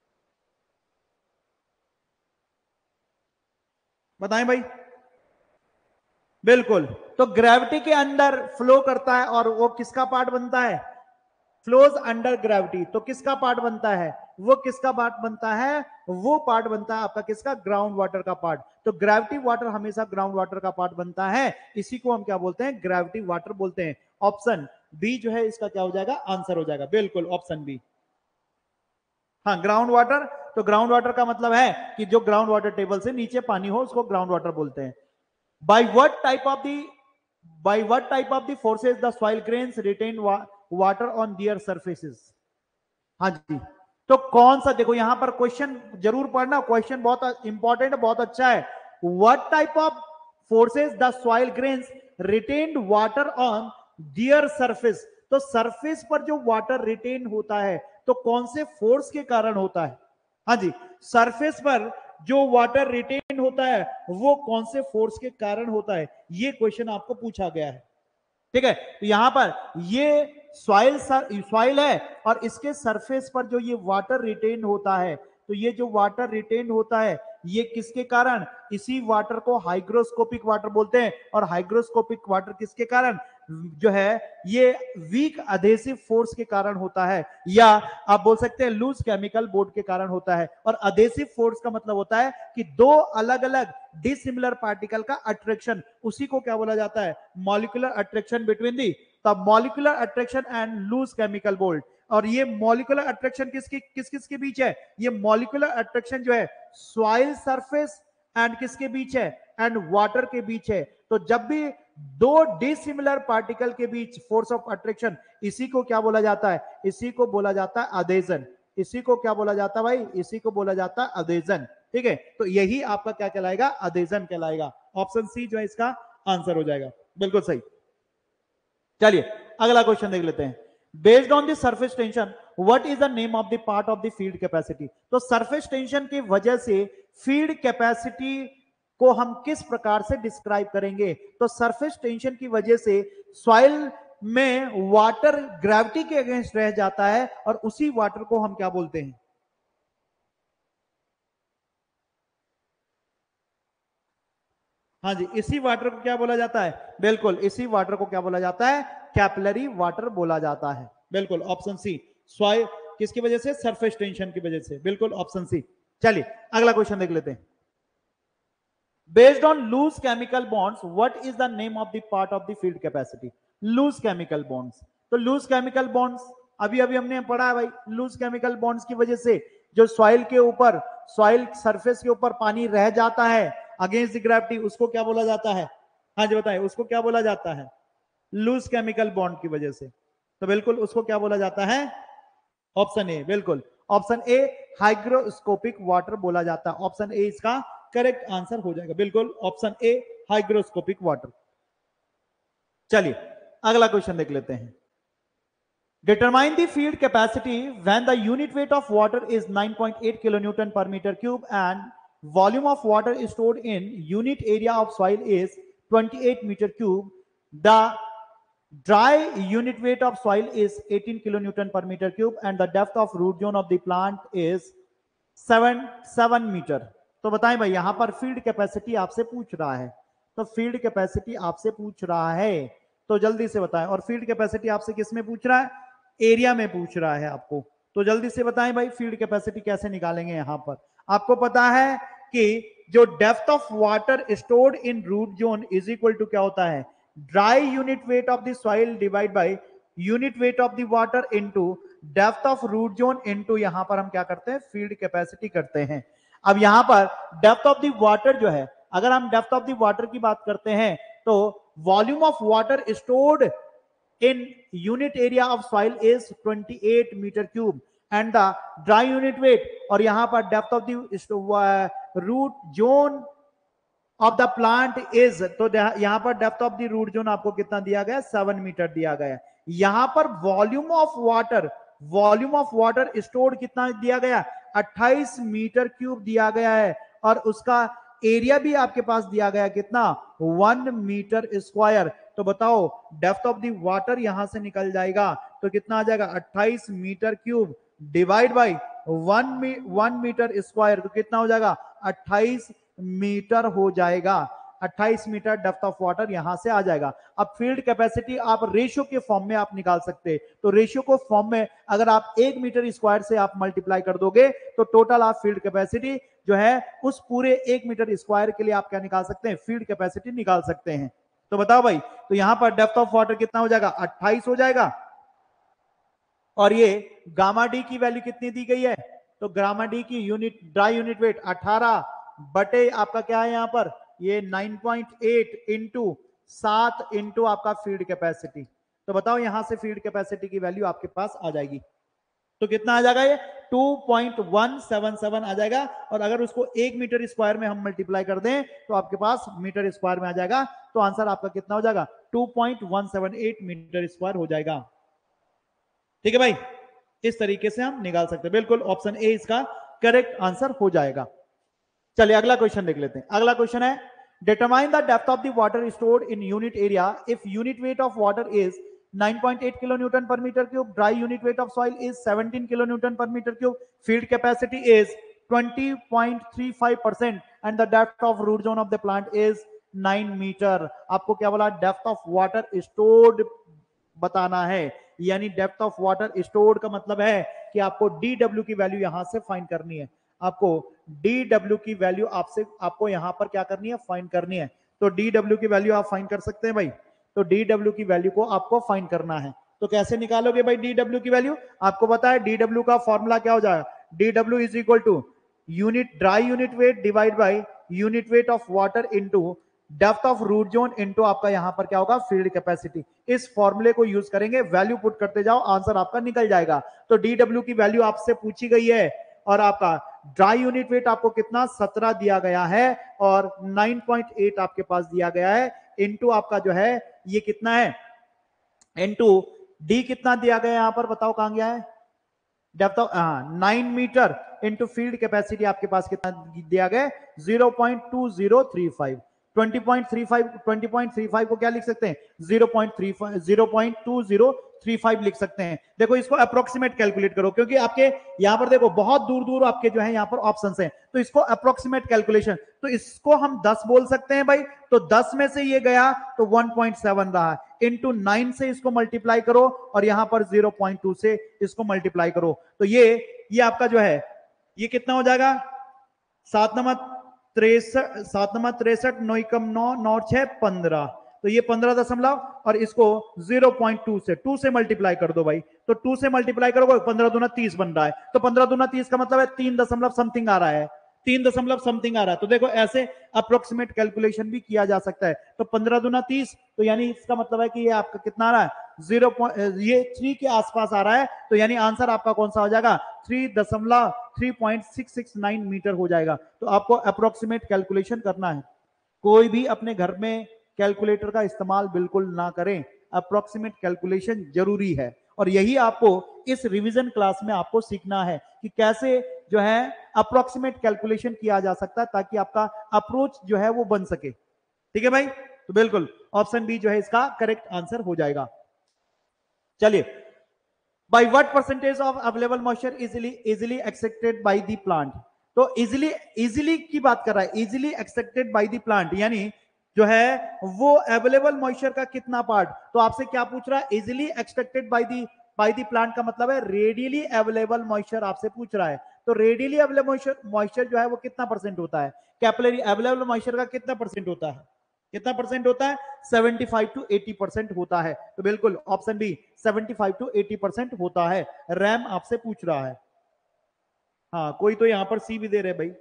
बताएं भाई। बिल्कुल, तो ग्रेविटी के अंदर फ्लो करता है और वो किसका पार्ट बनता है? Flows under gravity. तो किसका पार्ट बनता है? वो किसका पार्ट बनता है? वो पार्ट बनता है आपका किसका? ग्राउंड वाटर का पार्ट। तो ग्रेविटी वाटर हमेशा ग्राउंड वाटर का पार्ट बनता है, इसी को हम क्या बोलते हैं? ग्रेविटी वाटर बोलते हैं। ऑप्शन बी जो है इसका क्या हो जाएगा? आंसर हो जाएगा, बिल्कुल ऑप्शन बी। हाँ, ग्राउंड वाटर। तो ग्राउंड वाटर का मतलब है कि जो ग्राउंड वाटर टेबल से नीचे पानी हो उसको ग्राउंड वाटर बोलते हैं। By what type of the forces the soil grains retain water on their surfaces? हाँ जी, तो कौन सा? देखो यहां पर क्वेश्चन जरूर पढ़ना, क्वेश्चन बहुत इंपॉर्टेंट, बहुत अच्छा है। What type of forces the soil grains retained water on their surface? तो सरफेस पर जो वाटर रिटेन होता है तो कौन से फोर्स के कारण होता है? हाँ जी, सरफेस पर जो वाटर रिटेन होता है वो कौन से फोर्स के कारण होता है? ये क्वेश्चन आपको पूछा गया है। ठीक है, तो यहां पर ये सॉइल है और इसके सरफेस पर जो ये वाटर रिटेन होता है, तो ये जो वाटर रिटेन होता है ये किसके कारण? इसी वाटर को हाइग्रोस्कोपिक वाटर बोलते हैं, और हाइग्रोस्कोपिक वाटर किसके कारण जो है ये वीक अधेसिव फोर्स के कारण होता है, या आप बोल सकते हैं लूज केमिकल बॉन्ड के कारण होता है। और अधेसिव फोर्स का मतलब होता है कि दो अलग अलग डिसिमिलर पार्टिकल का अट्रैक्शन, उसी को क्या बोला जाता है? Molecular attraction between the molecular attraction and loose chemical bond. और ये मॉलिक्यूलर अट्रैक्शन किस किस के बीच है? ये मॉलिक्यूलर अट्रैक्शन जो है सॉइल सरफेस एंड किसके बीच है? एंड वाटर के बीच है। तो जब भी दो डिसिमिलर पार्टिकल के बीच फोर्स ऑफ अट्रैक्शन, इसी को क्या बोला जाता है? इसी को बोला जाता है अधेजन। इसी को क्या बोला जाता है भाई? इसी को बोला जाता है अधेजन। ठीक है, तो यही आपका क्या कहलाएगा? अधेजन कहलाएगा। ऑप्शन सी जो है इसका आंसर हो जाएगा, बिल्कुल सही। चलिए अगला क्वेश्चन देख लेते हैं। Based on the surface tension what is the name of the part of the field capacity? तो सरफेस टेंशन की वजह से फील्ड कैपेसिटी को हम किस प्रकार से डिस्क्राइब करेंगे? तो सरफेस टेंशन की वजह से सॉइल में वाटर ग्रेविटी के अगेंस्ट रह जाता है, और उसी वाटर को हम क्या बोलते हैं? हाँ जी, इसी वाटर को क्या बोला जाता है? बिल्कुल, इसी वाटर को क्या बोला जाता है? कैपिलरी वाटर बोला जाता है। बिल्कुल, ऑप्शन सी। सॉइल किसकी वजह से? सरफेस टेंशन की वजह से। बिल्कुल, ऑप्शन सी। चलिए अगला क्वेश्चन देख लेते हैं। Based on loose chemical bonds, what is the name of the part of the field capacity? Loose chemical bonds. तो loose chemical bonds अभी अभी हमने पढ़ा है भाई, loose chemical bonds की वजह से जो सॉइल के ऊपर, सॉइल सरफेस के ऊपर पानी रह जाता है अगेंस्ट द ग्रेविटी, उसको क्या बोला जाता है? हाँ जी बताइए, उसको क्या बोला जाता है? लूज केमिकल बॉन्ड की वजह से। तो बिल्कुल उसको क्या बोला जाता है? ऑप्शन ए, बिल्कुल ऑप्शन ए हाइग्रोस्कोपिक वाटर बोला जाता है। ऑप्शन ए इसका करेक्ट आंसर हो जाएगा। बिल्कुल ऑप्शन ए हाइग्रोस्कोपिक वाटर। चलिए अगला क्वेश्चन देख लेते हैं। Determine the field capacity when the unit weight of water is 9.8 kilonewton per metre cube and volume of water stored in unit area of soil is 28 metre cube. The dry unit weight of soil is 18 kilonewton per meter cube and the depth of root zone of the plant is 7 meter। तो बताएं भाई, यहां पर फील्ड कैपेसिटी आपसे पूछ रहा है, तो फील्ड कैपेसिटी आपसे पूछ रहा है, तो जल्दी से बताएं। और फील्ड कैपेसिटी आपसे किस में पूछ रहा है? एरिया में पूछ रहा है आपको, तो जल्दी से बताएं भाई फील्ड कैपेसिटी कैसे निकालेंगे? यहां पर आपको पता है कि जो depth of water stored in root zone is equal to क्या होता है? Dry unit weight of the soil divide by unit weight of the water into depth of root zone into यहां पर हम क्या करते हैं? फील्ड कैपेसिटी करते हैं। अब यहां पर डेप्थ ऑफ द वाटर जो है, अगर हम डेप्थ ऑफ द वाटर की बात करते हैं तो volume of water stored in unit area of soil is 28 meter cube and the dry unit weight, और यहां पर depth of the root zone of the plant is, तो यहां पर depth of the root zone आपको कितना दिया गया? 7 मीटर दिया गया। यहां पर वॉल्यूम ऑफ वाटर स्टोर्ड कितना दिया गया? 28 मीटर क्यूब दिया गया है, और उसका एरिया भी आपके पास दिया गया कितना? 1 मीटर स्क्वायर। तो बताओ डेप्थ ऑफ द वाटर यहां से निकल जाएगा तो कितना आ जाएगा? 28 metre cube divide by 1 metre square, तो कितना हो जाएगा? 28 मीटर हो जाएगा। 28 मीटर डेप्थ ऑफ वाटर यहां से आ जाएगा। अब फील्ड कैपेसिटी आप रेशियो के फॉर्म में आप निकाल सकते हैं, तो रेशियो को फॉर्म में अगर आप 1 मीटर स्क्वायर से आप मल्टीप्लाई कर दोगे तो टोटल आप फील्ड कैपेसिटी जो है उस पूरे 1 मीटर स्क्वायर के लिए आप क्या निकाल सकते हैं? फील्ड कैपेसिटी निकाल सकते हैं। तो बताओ भाई, तो यहां पर डेप्थ ऑफ वाटर कितना हो जाएगा? 28 हो जाएगा, और ये गामा डी की वैल्यू कितनी दी गई है? तो गामा डी की यूनिट ड्राई यूनिट वेट 18 बटे आपका क्या है यहां पर? ये 9.8 इंटू 7 इंटू आपका फील्ड कैपेसिटी। तो बताओ यहां से फील्ड कैपेसिटी की वैल्यू आपके पास आ जाएगी, तो कितना आ जाएगा? ये 2.177 आ जाएगा, और अगर उसको 1 मीटर स्क्वायर में हम मल्टीप्लाई कर दें तो आपके पास मीटर स्क्वायर में आ जाएगा। तो आंसर आपका कितना हो जाएगा? 2.178 मीटर स्क्वायर हो जाएगा। ठीक है भाई, इस तरीके से हम निकाल सकते हैं। बिल्कुल ऑप्शन ए इसका करेक्ट आंसर हो जाएगा। चलिए अगला क्वेश्चन देख लेते हैं। अगला क्वेश्चन है determine the depth of the water stored in unit area if unit weight of water is 9.8 kilonewton per meter cube, dry unit weight of soil is 17 kilonewton per meter cube, field capacity is 20.35% and the depth of root zone of the plant is 9 metre. आपको क्या बोला, डेप्थ ऑफ वाटर स्टोर्ड बताना है, यानी डेप्थ ऑफ वाटर स्टोर्ड का मतलब है कि आपको DW की वैल्यू यहां से फाइंड करनी है। आपको DW की वैल्यू आपको यहां पर क्या करनी है, फाइंड करनी है। तो DW की वैल्यू आप फाइंड कर सकते हैं भाई। तो DW की वैल्यू को आपको फाइंड करना है। तो कैसे निकालोगे भाई DW की वैल्यू? आपको पता है DW का फॉर्मूला क्या हो जाएगा, DW is equal to unit dry unit weight divide by unit weight of water into depth of root zone into आपका यहां पर क्या होगा, फील्ड कैपेसिटी। इस फॉर्मूले को यूज करेंगे, वैल्यू पुट करते जाओ, आंसर आपका निकल जाएगा। तो DW की वैल्यू आपसे पूछी गई है और आपका ड्राई यूनिट वेट आपको कितना 17 दिया गया है और 9.8 आपके पास दिया गया है, इनटू आपका जो है ये कितना है, इनटू डी कितना दिया गया यहां पर, बताओ कहां गया है, depth of 9 metre into field capacity आपके पास कितना दिया गया, 0.2035। 20.35 को क्या लिख सकते हैं, 0.2035 लिख सकते हैं। देखो इसको अप्रोक्सीमेट कैलकुलेट करो, क्योंकि आपके यहां पर देखो बहुत दूर दूर आपके जो है यहां पर ऑप्शंस हैं, तो इसको अप्रोक्सीमेट कैलकुलेशन, तो इसको हम 10 बोल सकते हैं भाई। तो 10 में से ये गया तो 1.7 रहा, इनटू 9 से इसको मल्टीप्लाई करो और यहां पर 0.2 से इसको मल्टीप्लाई करो, तो ये आपका जो है ये कितना हो जाएगा, 7 नंबर 63 9 एकम 9 9 6 15, तो ये 15 दशमलव और इसको 0.2 से 2 से मल्टीप्लाई कर दो भाई। तो 2 से मल्टीप्लाई करोगे 15 दूना 30 बन रहा है, तो 15 दूना 30 का मतलब है 3 दशमलव समथिंग आ रहा है, 3 दशमलव समथिंग आ रहा है। तो देखो ऐसे अप्रोक्सीमेट कैलकुलेशन भी किया जा सकता है। तो 15 दूना 30, तो यानी इसका मतलब है कि ये आपका कितना आ रहा है, 3 के आसपास आ रहा है, तो यानी आंसर आपका कौन सा हो जाएगा, 3.669 मीटर हो जाएगा। तो आपको अप्रोक्सीमेट कैलकुलेशन करना है। कोई भी अपने घर में कैलकुलेटर का इस्तेमाल बिल्कुल ना करें, अप्रोक्सीमेट कैलकुलेशन जरूरी है। और यही आपको इस रिवीजन क्लास में आपको सीखना है कि कैसे जो है अप्रोक्सीमेट कैलकुलेशन किया जा सकता है, ताकि आपका अप्रोच जो है वो बन सके। ठीक है भाई, तो बिल्कुल ऑप्शन बी जो है इसका करेक्ट आंसर हो जाएगा। चलिए, by what percentage of available moisture easily extracted by the plant, तो easily की बात कर रहा है, easily extracted by the plant यानी जो है वो अवेलेबल मॉइस्चर का कितना पार्ट। तो आपसे क्या पूछ रहा है, easily extracted by the plant का मतलब है रेडियली अवेलेबल मॉइस्चर आपसे पूछ रहा है। तो रेडियली अवेलेबल मॉइस्चर जो है वो कितना परसेंट होता है, कैपिलरी अवेलेबल मॉइस्चर का कितना परसेंट होता है, कितना परसेंट होता है, 75 to 80% होता है। तो बिल्कुल ऑप्शन बी 75 to 80% होता है। रैम आपसे पूछ रहा है, हाँ कोई तो यहां पर सी भी दे रहे भाई।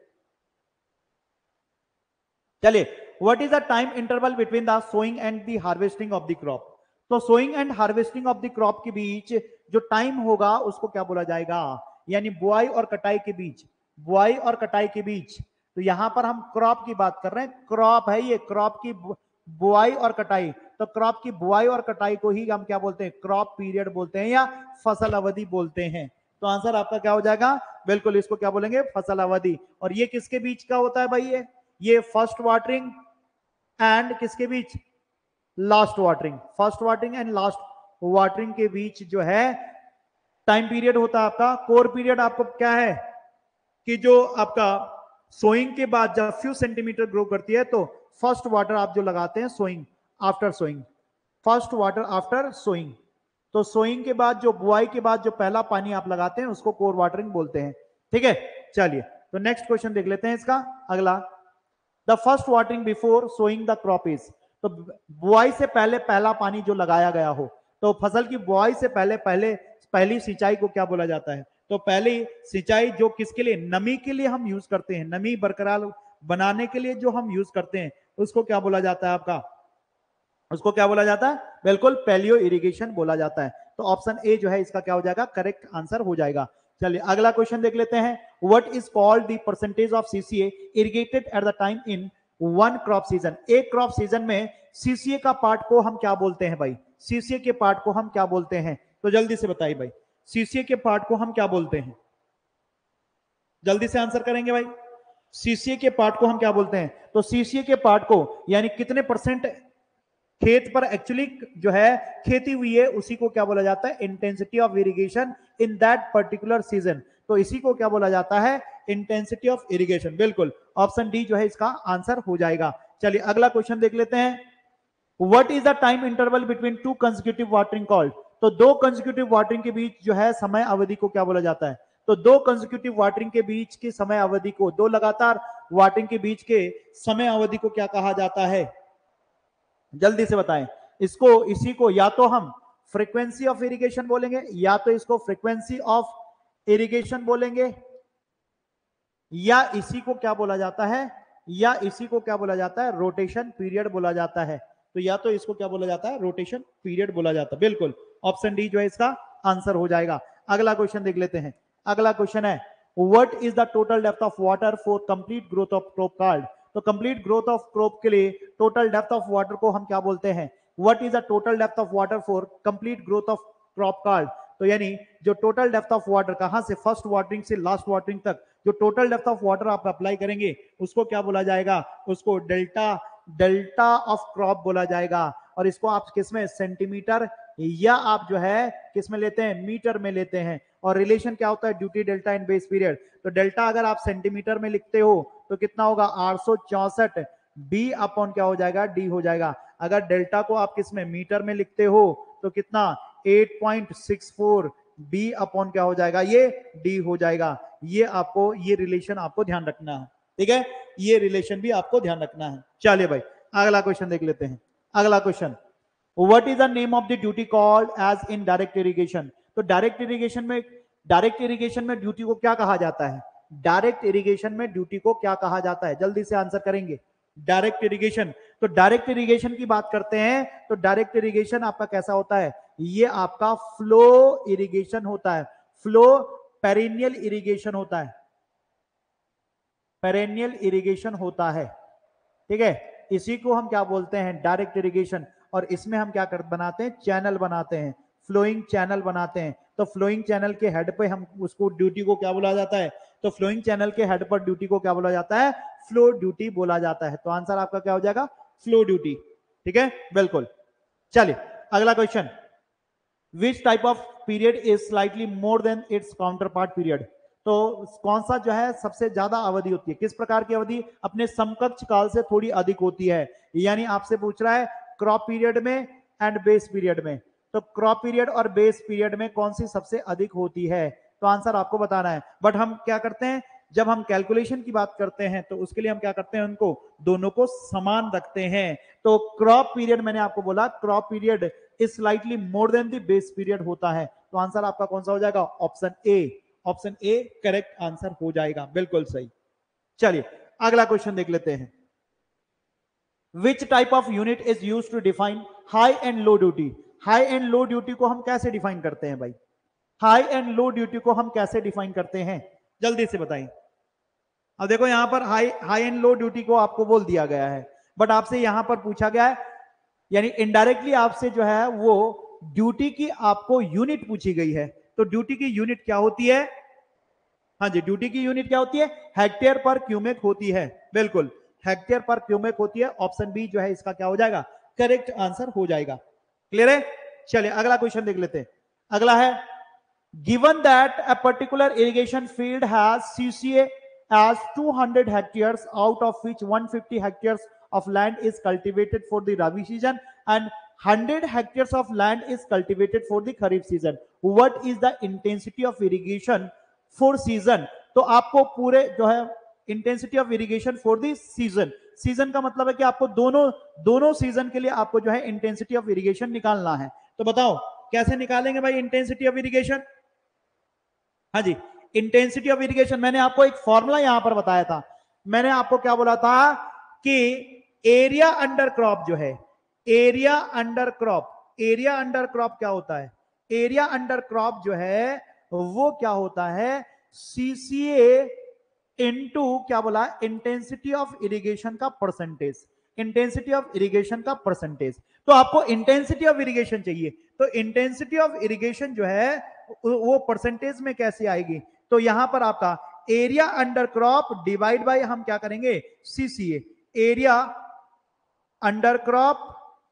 चलिए, what is the time interval between the sowing and the harvesting of the crop. तो sowing and harvesting of the crop के बीच जो टाइम होगा उसको क्या बोला जाएगा, यानी बुआई और कटाई के बीच, बुआई और कटाई के बीच। तो यहां पर हम क्रॉप की बात कर रहे हैं, क्रॉप है ये, क्रॉप की बुआई और कटाई। तो क्रॉप की बुआई और कटाई को ही हम क्या बोलते हैं, क्रॉप पीरियड बोलते हैं या फसल अवधि बोलते हैं। तो आंसर आपका क्या हो जाएगा, बिल्कुल इसको क्या बोलेंगे, फसल अवधि। और ये किसके बीच का होता है भाई, ये फर्स्ट वाटरिंग एंड किसके बीच, last watering, first watering and last watering के बीच जो है टाइम पीरियड होता है आपका। कोर पीरियड आपको क्या है कि जो आपका सोइंग के बाद जब फ्यू सेंटीमीटर ग्रो करती है तो फर्स्ट वाटर आप जो लगाते हैं sowing, after sowing, first water after sowing. तो सोइंग के बाद जो बुआई के बाद जो पहला पानी आप लगाते हैं उसको कोर वाटरिंग बोलते हैं। ठीक है, चलिए तो नेक्स्ट क्वेश्चन देख लेते हैं इसका अगला। The first watering before sowing the crop is, तो बुआई से पहले पहला पानी जो लगाया गया हो, तो फसल की बुआई से पहली सिंचाई को क्या बोला जाता है। तो पहली सिंचाई जो किसके लिए, नमी के लिए हम यूज करते हैं, नमी बरकरार बनाने के लिए जो हम यूज करते हैं उसको क्या बोला जाता है आपका, उसको क्या बोला जाता है, बिल्कुल पैलियो इरिगेशन बोला जाता है। तो ऑप्शन ए जो है इसका क्या हो जाएगा, करेक्ट आंसर हो जाएगा। चलिए अगला क्वेश्चन देख लेते हैं। What is called the percentage of CCA irrigated at the time in one crop season. एक क्रॉप सीजन में सीसीए का पार्ट को हम क्या बोलते हैं भाई, सीसीए के पार्ट को हम क्या बोलते हैं, तो जल्दी से बताइए भाई, सीसीए के पार्ट को हम क्या बोलते हैं, जल्दी से आंसर करेंगे भाई। सीसीए के पार्ट को हम क्या बोलते हैं, तो सीसीए के पार्ट को यानी कितने परसेंट खेत पर एक्चुअली जो है खेती हुई है उसी को क्या बोला जाता है, intensity of irrigation in that particular season. तो इसी को क्या बोला जाता है, इंटेंसिटी ऑफ इरिगेशन। बिल्कुल ऑप्शन डी जो है इसका आंसर हो जाएगा। चलिए अगला क्वेश्चन देख लेते हैं। What is the time interval between two consecutive watering called? तो दो कंसेक्यूटिव वाटरिंग के बीच जो है समय अवधि को क्या बोला जाता है? तो दो कंसेक्यूटिव वाटरिंग के बीच की समय अवधि को, दो लगातार वाटरिंग के बीच के समय अवधि को क्या कहा जाता है? जल्दी से बताएं। इसको, इसी को या तो हम फ्रीक्वेंसी ऑफ इरिगेशन बोलेंगे, या तो इसको फ्रीक्वेंसी ऑफ इरिगेशन बोलेंगे, या इसी को क्या बोला जाता है, या इसी को क्या बोला जाता है? रोटेशन पीरियड बोला जाता है। तो या तो इसको क्या बोला जाता है? रोटेशन पीरियड बोला जाता है। बिल्कुल ऑप्शन डी जो है इसका आंसर हो जाएगा। अगला क्वेश्चन देख लेते हैं। अगला क्वेश्चन है what is the total depth of water for complete growth of crop called? तो कंप्लीट ग्रोथ ऑफ क्रॉप के लिए टोटल डेप्थ ऑफ वाटर को हम क्या बोलते हैं? What is the total depth of water for complete growth of crop called? तो यानी जो टोटल डेप्थ ऑफ वाटर, कहां से फर्स्ट वाटरिंग से लास्ट वाटरिंग तक जो टोटल डेप्थ ऑफ वाटर आप अप्लाई करेंगे उसको क्या बोला जाएगा? उसको डेल्टा ऑफ क्रॉप बोला जाएगा। और इसको आप किसमें, सेंटीमीटर या आप जो है किसमें लेते हैं? मीटर में लेते हैं। और रिलेशन क्या होता है? Duty delta in base period. तो डेल्टा अगर आप सेंटीमीटर में लिखते हो तो कितना होगा? 864 बी अपॉन क्या हो जाएगा? डी हो जाएगा। अगर डेल्टा को आप किसमें, मीटर में लिखते हो तो कितना? 8.64 बी अपॉन क्या हो जाएगा? ये डी हो जाएगा। ये आपको, ये रिलेशन आपको ध्यान रखना है, ठीक है? ये रिलेशन भी आपको ध्यान रखना है। चलिए भाई अगला क्वेश्चन देख लेते हैं। अगला question, what is the name of the duty called as in direct irrigation? तो डायरेक्ट इरिगेशन में ड्यूटी को क्या कहा जाता है? डायरेक्ट इरिगेशन में ड्यूटी को क्या कहा जाता है? जल्दी से आंसर करेंगे। डायरेक्ट इरिगेशन, तो डायरेक्ट इरिगेशन की बात करते हैं तो डायरेक्ट इरिगेशन आपका कैसा होता है? ये आपका फ्लो इरिगेशन होता है। फ्लो पेरेनियल इरिगेशन होता है, पेरेनियल इरिगेशन होता है, ठीक है? इसी को हम क्या बोलते हैं? Direct irrigation. और इसमें हम क्या बनाते हैं? चैनल बनाते हैं, फ्लोइंग चैनल बनाते हैं। तो फ्लोइंग चैनल के हेड पे हम उसको, ड्यूटी को क्या बोला जाता है? तो फ्लोइंग चैनल के हेड पर ड्यूटी को क्या बोला जाता है? फ्लो ड्यूटी बोला जाता है। तो आंसर आपका क्या हो जाएगा? फ्लो ड्यूटी, ठीक है? बिल्कुल। चलिए अगला question, which type of period is slightly more than its counterpart period? तो कौन सा जो है सबसे ज्यादा अवधि होती है? किस प्रकार की अवधि? अपने समकक्ष काल से थोड़ी अधिक होती है। यानी आपसे पूछ रहा है क्रॉप पीरियड में एंड बेस पीरियड में। तो क्रॉप पीरियड और बेस पीरियड में कौन सी सबसे अधिक होती है? तो आंसर आपको बताना है। बट हम क्या करते हैं, जब हम कैलकुलेशन की बात करते हैं तो उसके लिए हम क्या करते हैं? उनको दोनों को समान रखते हैं। तो क्रॉप पीरियड, मैंने आपको बोला crop period is slightly more than the base period होता है। तो आंसर आपका कौन सा हो जाएगा? Option A. Option A correct answer हो जाएगा, बिल्कुल सही। चलिए अगला क्वेश्चन देख लेते हैं। Which type of unit is used to define high and low duty? High and low duty को हम कैसे डिफाइन करते हैं भाई? हाई एंड लो ड्यूटी को हम कैसे डिफाइन करते हैं? जल्दी से बताइए। अब देखो यहां पर हाई एंड लो ड्यूटी को आपको बोल दिया गया है, बट आपसे यहां पर पूछा गया है, यानी इनडायरेक्टली आपसे जो है वो ड्यूटी की आपको यूनिट पूछी गई है। तो ड्यूटी की यूनिट क्या होती है? हाँ जी, ड्यूटी की यूनिट क्या होती है? हेक्टेयर पर क्यूमेक होती है। बिल्कुल हेक्टेयर पर क्यूमेक होती है। ऑप्शन बी जो है इसका क्या हो जाएगा? करेक्ट आंसर हो जाएगा। क्लियर है? चलिए अगला क्वेश्चन देख लेते हैं। अगला है, given that a particular irrigation field has CCA as 200 hectares, out of which 150 hectares of land is cultivated for the rabi season and 100 hectares of land is cultivated for the kharif season. What is the intensity of irrigation for season? तो आपको पूरे जो है intensity of irrigation for the season, season का मतलब है कि आपको दोनों सीजन के लिए आपको जो है इंटेंसिटी ऑफ इरिगेशन निकालना है। तो बताओ कैसे निकालेंगे भाई इंटेंसिटी ऑफ इरिगेशन? हाँ जी, इंटेंसिटी ऑफ इरिगेशन मैंने आपको एक फॉर्मूला यहां पर बताया था। मैंने आपको क्या बोला था कि एरिया अंडर क्रॉप जो है, एरिया अंडर क्रॉप क्या होता है? एरिया अंडर क्रॉप जो है वो क्या होता है? सीसीए इनटू क्या बोला? इंटेंसिटी ऑफ इरिगेशन का परसेंटेज, इंटेंसिटी ऑफ इरिगेशन का परसेंटेज। तो आपको इंटेंसिटी ऑफ इरिगेशन चाहिए, तो इंटेंसिटी ऑफ इरिगेशन जो है वो परसेंटेज में कैसे आएगी? तो यहां पर आपका area under crop divide by हम क्या करेंगे? CCA, area under crop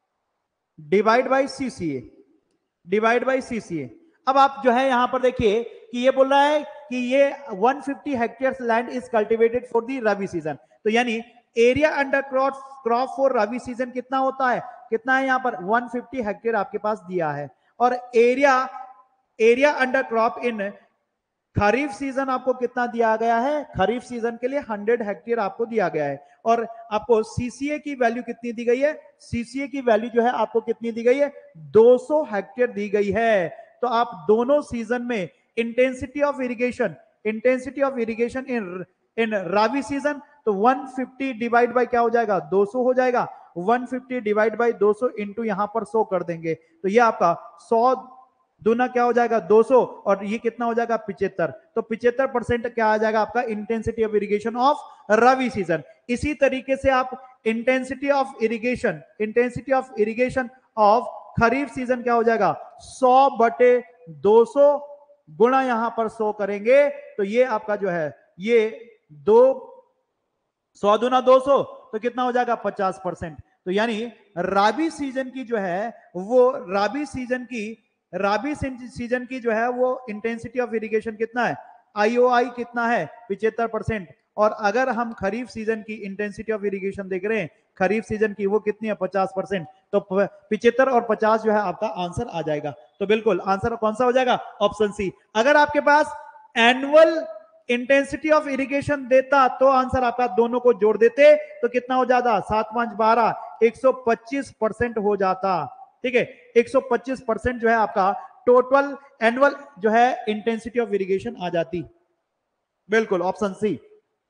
divide by CCA, divide by CCA. अब आप जो है यहां पर देखिए कि ये बोल रहा है कि ये 150 hectare land is cultivated for the rabi season. तो यानी area under crop for rabi season कितना होता है, कितना है यहाँ पर 150 हेक्टेयर आपके पास दिया है। और area under crop in kharif season आपको कितना दिया गया है, खरीफ सीजन के लिए 100 हेक्टेयर आपको दिया गया है। और आपको सीसीए की वैल्यू कितनी दी गई है, सीसीए की वैल्यू जो है आपको कितनी दी गई है, 200 हेक्टेयर दी गई है। तो आप दोनों सीजन में intensity of irrigation in rabi season, तो 150 डिवाइड बाय क्या हो जाएगा, 200 हो जाएगा। 150 डिवाइड बाय 200 इंटू यहां पर 100 कर देंगे, तो ये आपका 100 दूना क्या हो जाएगा 200, और ये कितना हो जाएगा 75। तो 75% क्या आ जाएगा आपका intensity of irrigation of rabi season. इसी तरीके से आप intensity of irrigation of kharif season क्या हो जाएगा, 100/200 गुणा यहां पर 100 करेंगे, तो ये आपका जो है ये 100 दूना 200, तो कितना हो जाएगा 50%। तो यानी राबी सीजन की जो है वो राबी सीजन की जो है वो इंटेंसिटी ऑफ इरिगेशन कितना है, आईओआई कितना है 75%। और अगर हम खरीफ सीजन की इंटेंसिटी ऑफ इरिगेशन देख रहे हैं, खरीफ सीजन की वो कितनी है 50%। तो 75 और 50 जो है आपका आंसर आ जाएगा। तो बिल्कुल आंसर कौन सा हो जाएगा, ऑप्शन सी। अगर आपके पास एनुअल इंटेंसिटी ऑफ इरिगेशन देता तो आंसर आपका दोनों को जोड़ देते तो कितना हो जाता, 7 5 12, 125% हो जाता। ठीक है, 125% जो है आपका टोटल एनुअल जो है इंटेंसिटी ऑफ इरिगेशन आ जाती। बिल्कुल ऑप्शन सी।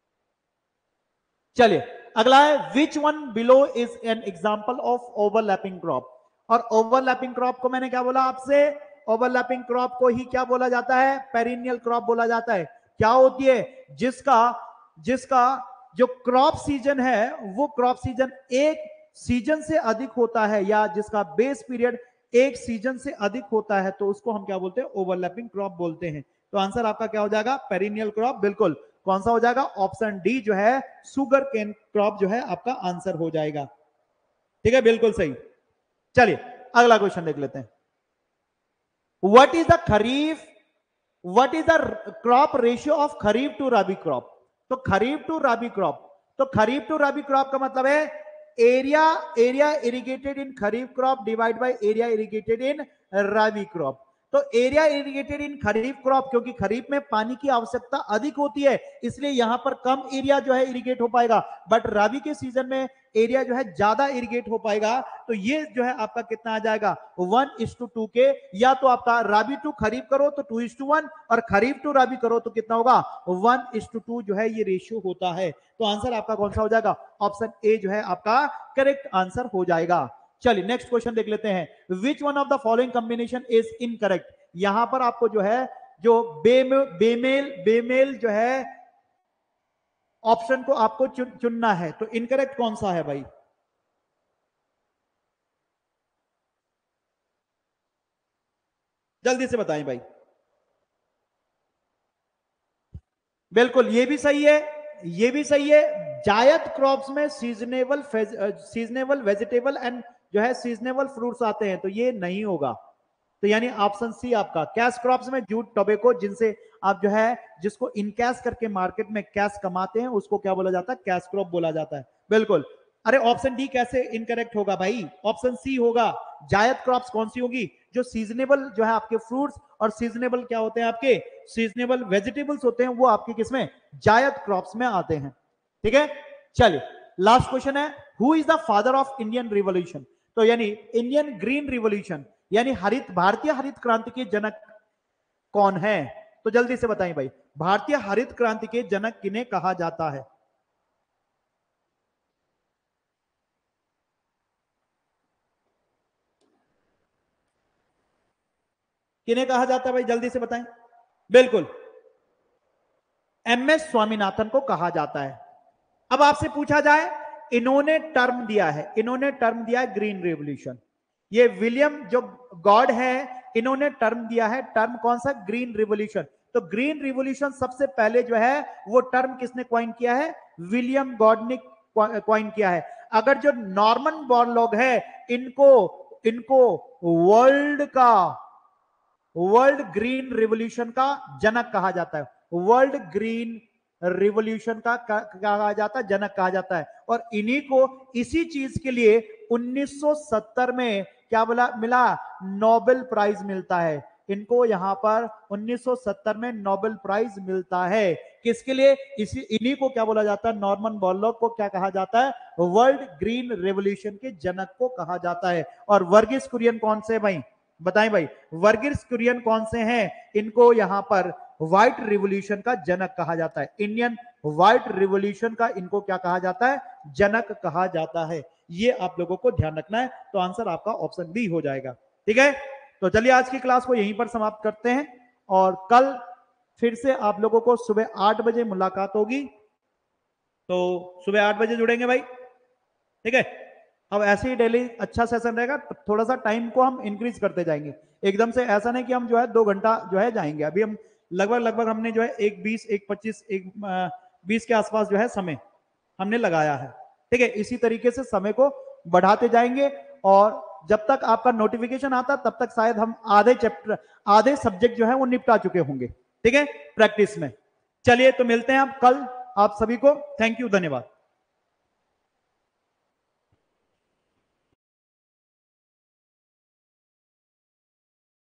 चलिए अगला है, which one below is an example of overlapping crop. और ओवरलैपिंग क्रॉप को मैंने क्या बोला आपसे, ओवरलैपिंग क्रॉप को ही क्या बोला जाता है, पेरिनियल क्रॉप बोला जाता है। क्या होती है, जिसका जो क्रॉप सीजन है वो क्रॉप सीजन एक सीजन से अधिक होता है, या जिसका बेस पीरियड एक सीजन से अधिक होता है, तो उसको हम क्या बोलते हैं, ओवरलैपिंग क्रॉप बोलते हैं। तो आंसर आपका क्या हो जाएगा, पेरिनियल क्रॉप। बिल्कुल कौन सा हो जाएगा, ऑप्शन डी जो है सुगर केन क्रॉप जो है आपका आंसर हो जाएगा। ठीक है, बिल्कुल सही। चलिए अगला क्वेश्चन देख लेते हैं। What is the crop ratio of kharif to rabi crop. तो खरीफ टू रबी क्रॉप का मतलब है area irrigated in kharif crop divide by area irrigated in rabi crop. तो area irrigated in kharif crop, क्योंकि खरीफ में पानी की आवश्यकता अधिक होती है, इसलिए यहां पर कम एरिया जो है इरिगेट हो पाएगा, बट रबी के सीजन में एरिया जो है ज्यादा इरिगेट हो पाएगा। तो ये जो है आपका कितना आ जाएगा 1:2 के, या तो आपका रबी टू खरीफ करो तो 2:1, और खरीफ टू रबी करो तो कितना होगा 1:2 जो है ये रेशियो होता है। तो आंसर आपका कौन सा हो जाएगा, ऑप्शन ए जो है आपका करेक्ट आंसर हो जाएगा। चलिए नेक्स्ट क्वेश्चन देख लेते हैं। Which one of the following combination is incorrect. यहां पर आपको जो है जो बेमेल जो है ऑप्शन को आपको चुनना है, तो इनकरेक्ट कौन सा है भाई, जल्दी से बताएं भाई। बिल्कुल ये भी सही है, ये भी सही है। जायद क्रॉप्स में सीजनेबल वेजिटेबल एंड जो है सीजनेबल फ्रूट्स आते हैं, तो ये नहीं होगा। तो यानी ऑप्शन सी आपका। कैश क्रॉप्स में जूट टोबैको, जिनसे आप जो है जिसको इनकैश करके मार्केट में कैश कमाते हैं, उसको क्या बोला जाता है, कैश क्रॉप बोला जाता है। बिल्कुल। अरे ऑप्शन डी कैसे इनकरेक्ट होगा भाई, ऑप्शन सी होगा। जायद क्रॉप्स कौन सी होगी, जो सीजनेबल जो है आपके फ्रूट्स और सीजनेबल क्या होते हैं आपके सीजनेबल वेजिटेबल्स होते हैं, वो आपके किसमें, जायद क्रॉप्स में आते हैं। ठीक है, चलिए लास्ट क्वेश्चन है, who is the father of Indian revolution. तो यानी इंडियन ग्रीन रिवॉल्यूशन यानी भारतीय हरित क्रांति के जनक कौन है। तो जल्दी से बताएं भाई, भारतीय हरित क्रांति के जनक किन्हें कहा जाता है। किन्हें कहा जाता है भाई, जल्दी से बताएं। बिल्कुल एमएस स्वामीनाथन को कहा जाता है। अब आपसे पूछा जाए, इन्होंने टर्म दिया है ग्रीन रेवोल्यूशन। ये विलियम जो गॉड है, इन्होंने टर्म दिया है, टर्म कौन सा, ग्रीन रिवॉल्यूशन। तो ग्रीन रिवॉल्यूशन सबसे पहले जो है वो टर्म किसने कॉइन किया है, विलियम गॉड ने कॉइन किया है। अगर जो नॉर्मन बॉरलॉग है, इनको वर्ल्ड ग्रीन रिवॉल्यूशन का जनक कहा जाता है। वर्ल्ड ग्रीन रिवॉल्यूशन का कहा जाता है, जनक कहा जाता है। और इन्हीं को इसी चीज के लिए 1970 में क्या बोला मिला, नोबेल प्राइज मिलता है। इनको यहां पर 1970 में नोबेल प्राइज मिलता है। किसके लिए? इसी इन्हीं को क्या बोला जाता है, नॉर्मन बोरलॉग को क्या कहा जाता है, वर्ल्ड ग्रीन रेवोल्यूशन के जनक को कहा जाता है। और वर्गीस कुरियन कौन से भाई, बताएं भाई, वर्गीस कुरियन कौन से हैं? इनको यहां पर व्हाइट रिवॉल्यूशन का जनक कहा जाता है। इंडियन व्हाइट रिवॉल्यूशन का इनको क्या कहा जाता है, जनक कहा जाता है। ये आप लोगों को ध्यान रखना है। तो आंसर आपका ऑप्शन बी हो जाएगा। ठीक है, तो चलिए आज की क्लास को यहीं पर समाप्त करते हैं और कल फिर से आप लोगों को सुबह 8 बजे मुलाकात होगी। तो सुबह 8 बजे जुड़ेंगे भाई। ठीक है, अब ऐसे ही डेली अच्छा सेशन रहेगा। थोड़ा सा टाइम को हम इंक्रीज करते जाएंगे, एकदम से ऐसा नहीं कि हम जो है 2 घंटा जो है जाएंगे। अभी हम लगभग हमने जो है 1:20, 1:25, 1:20 के आसपास जो है समय हमने लगाया है। ठीक है, इसी तरीके से समय को बढ़ाते जाएंगे और जब तक आपका नोटिफिकेशन आता तब तक शायद हम आधे सब्जेक्ट जो है वो निपटा चुके होंगे। ठीक है, प्रैक्टिस में। चलिए तो मिलते हैं आप कल। आप सभी को थैंक यू, धन्यवाद।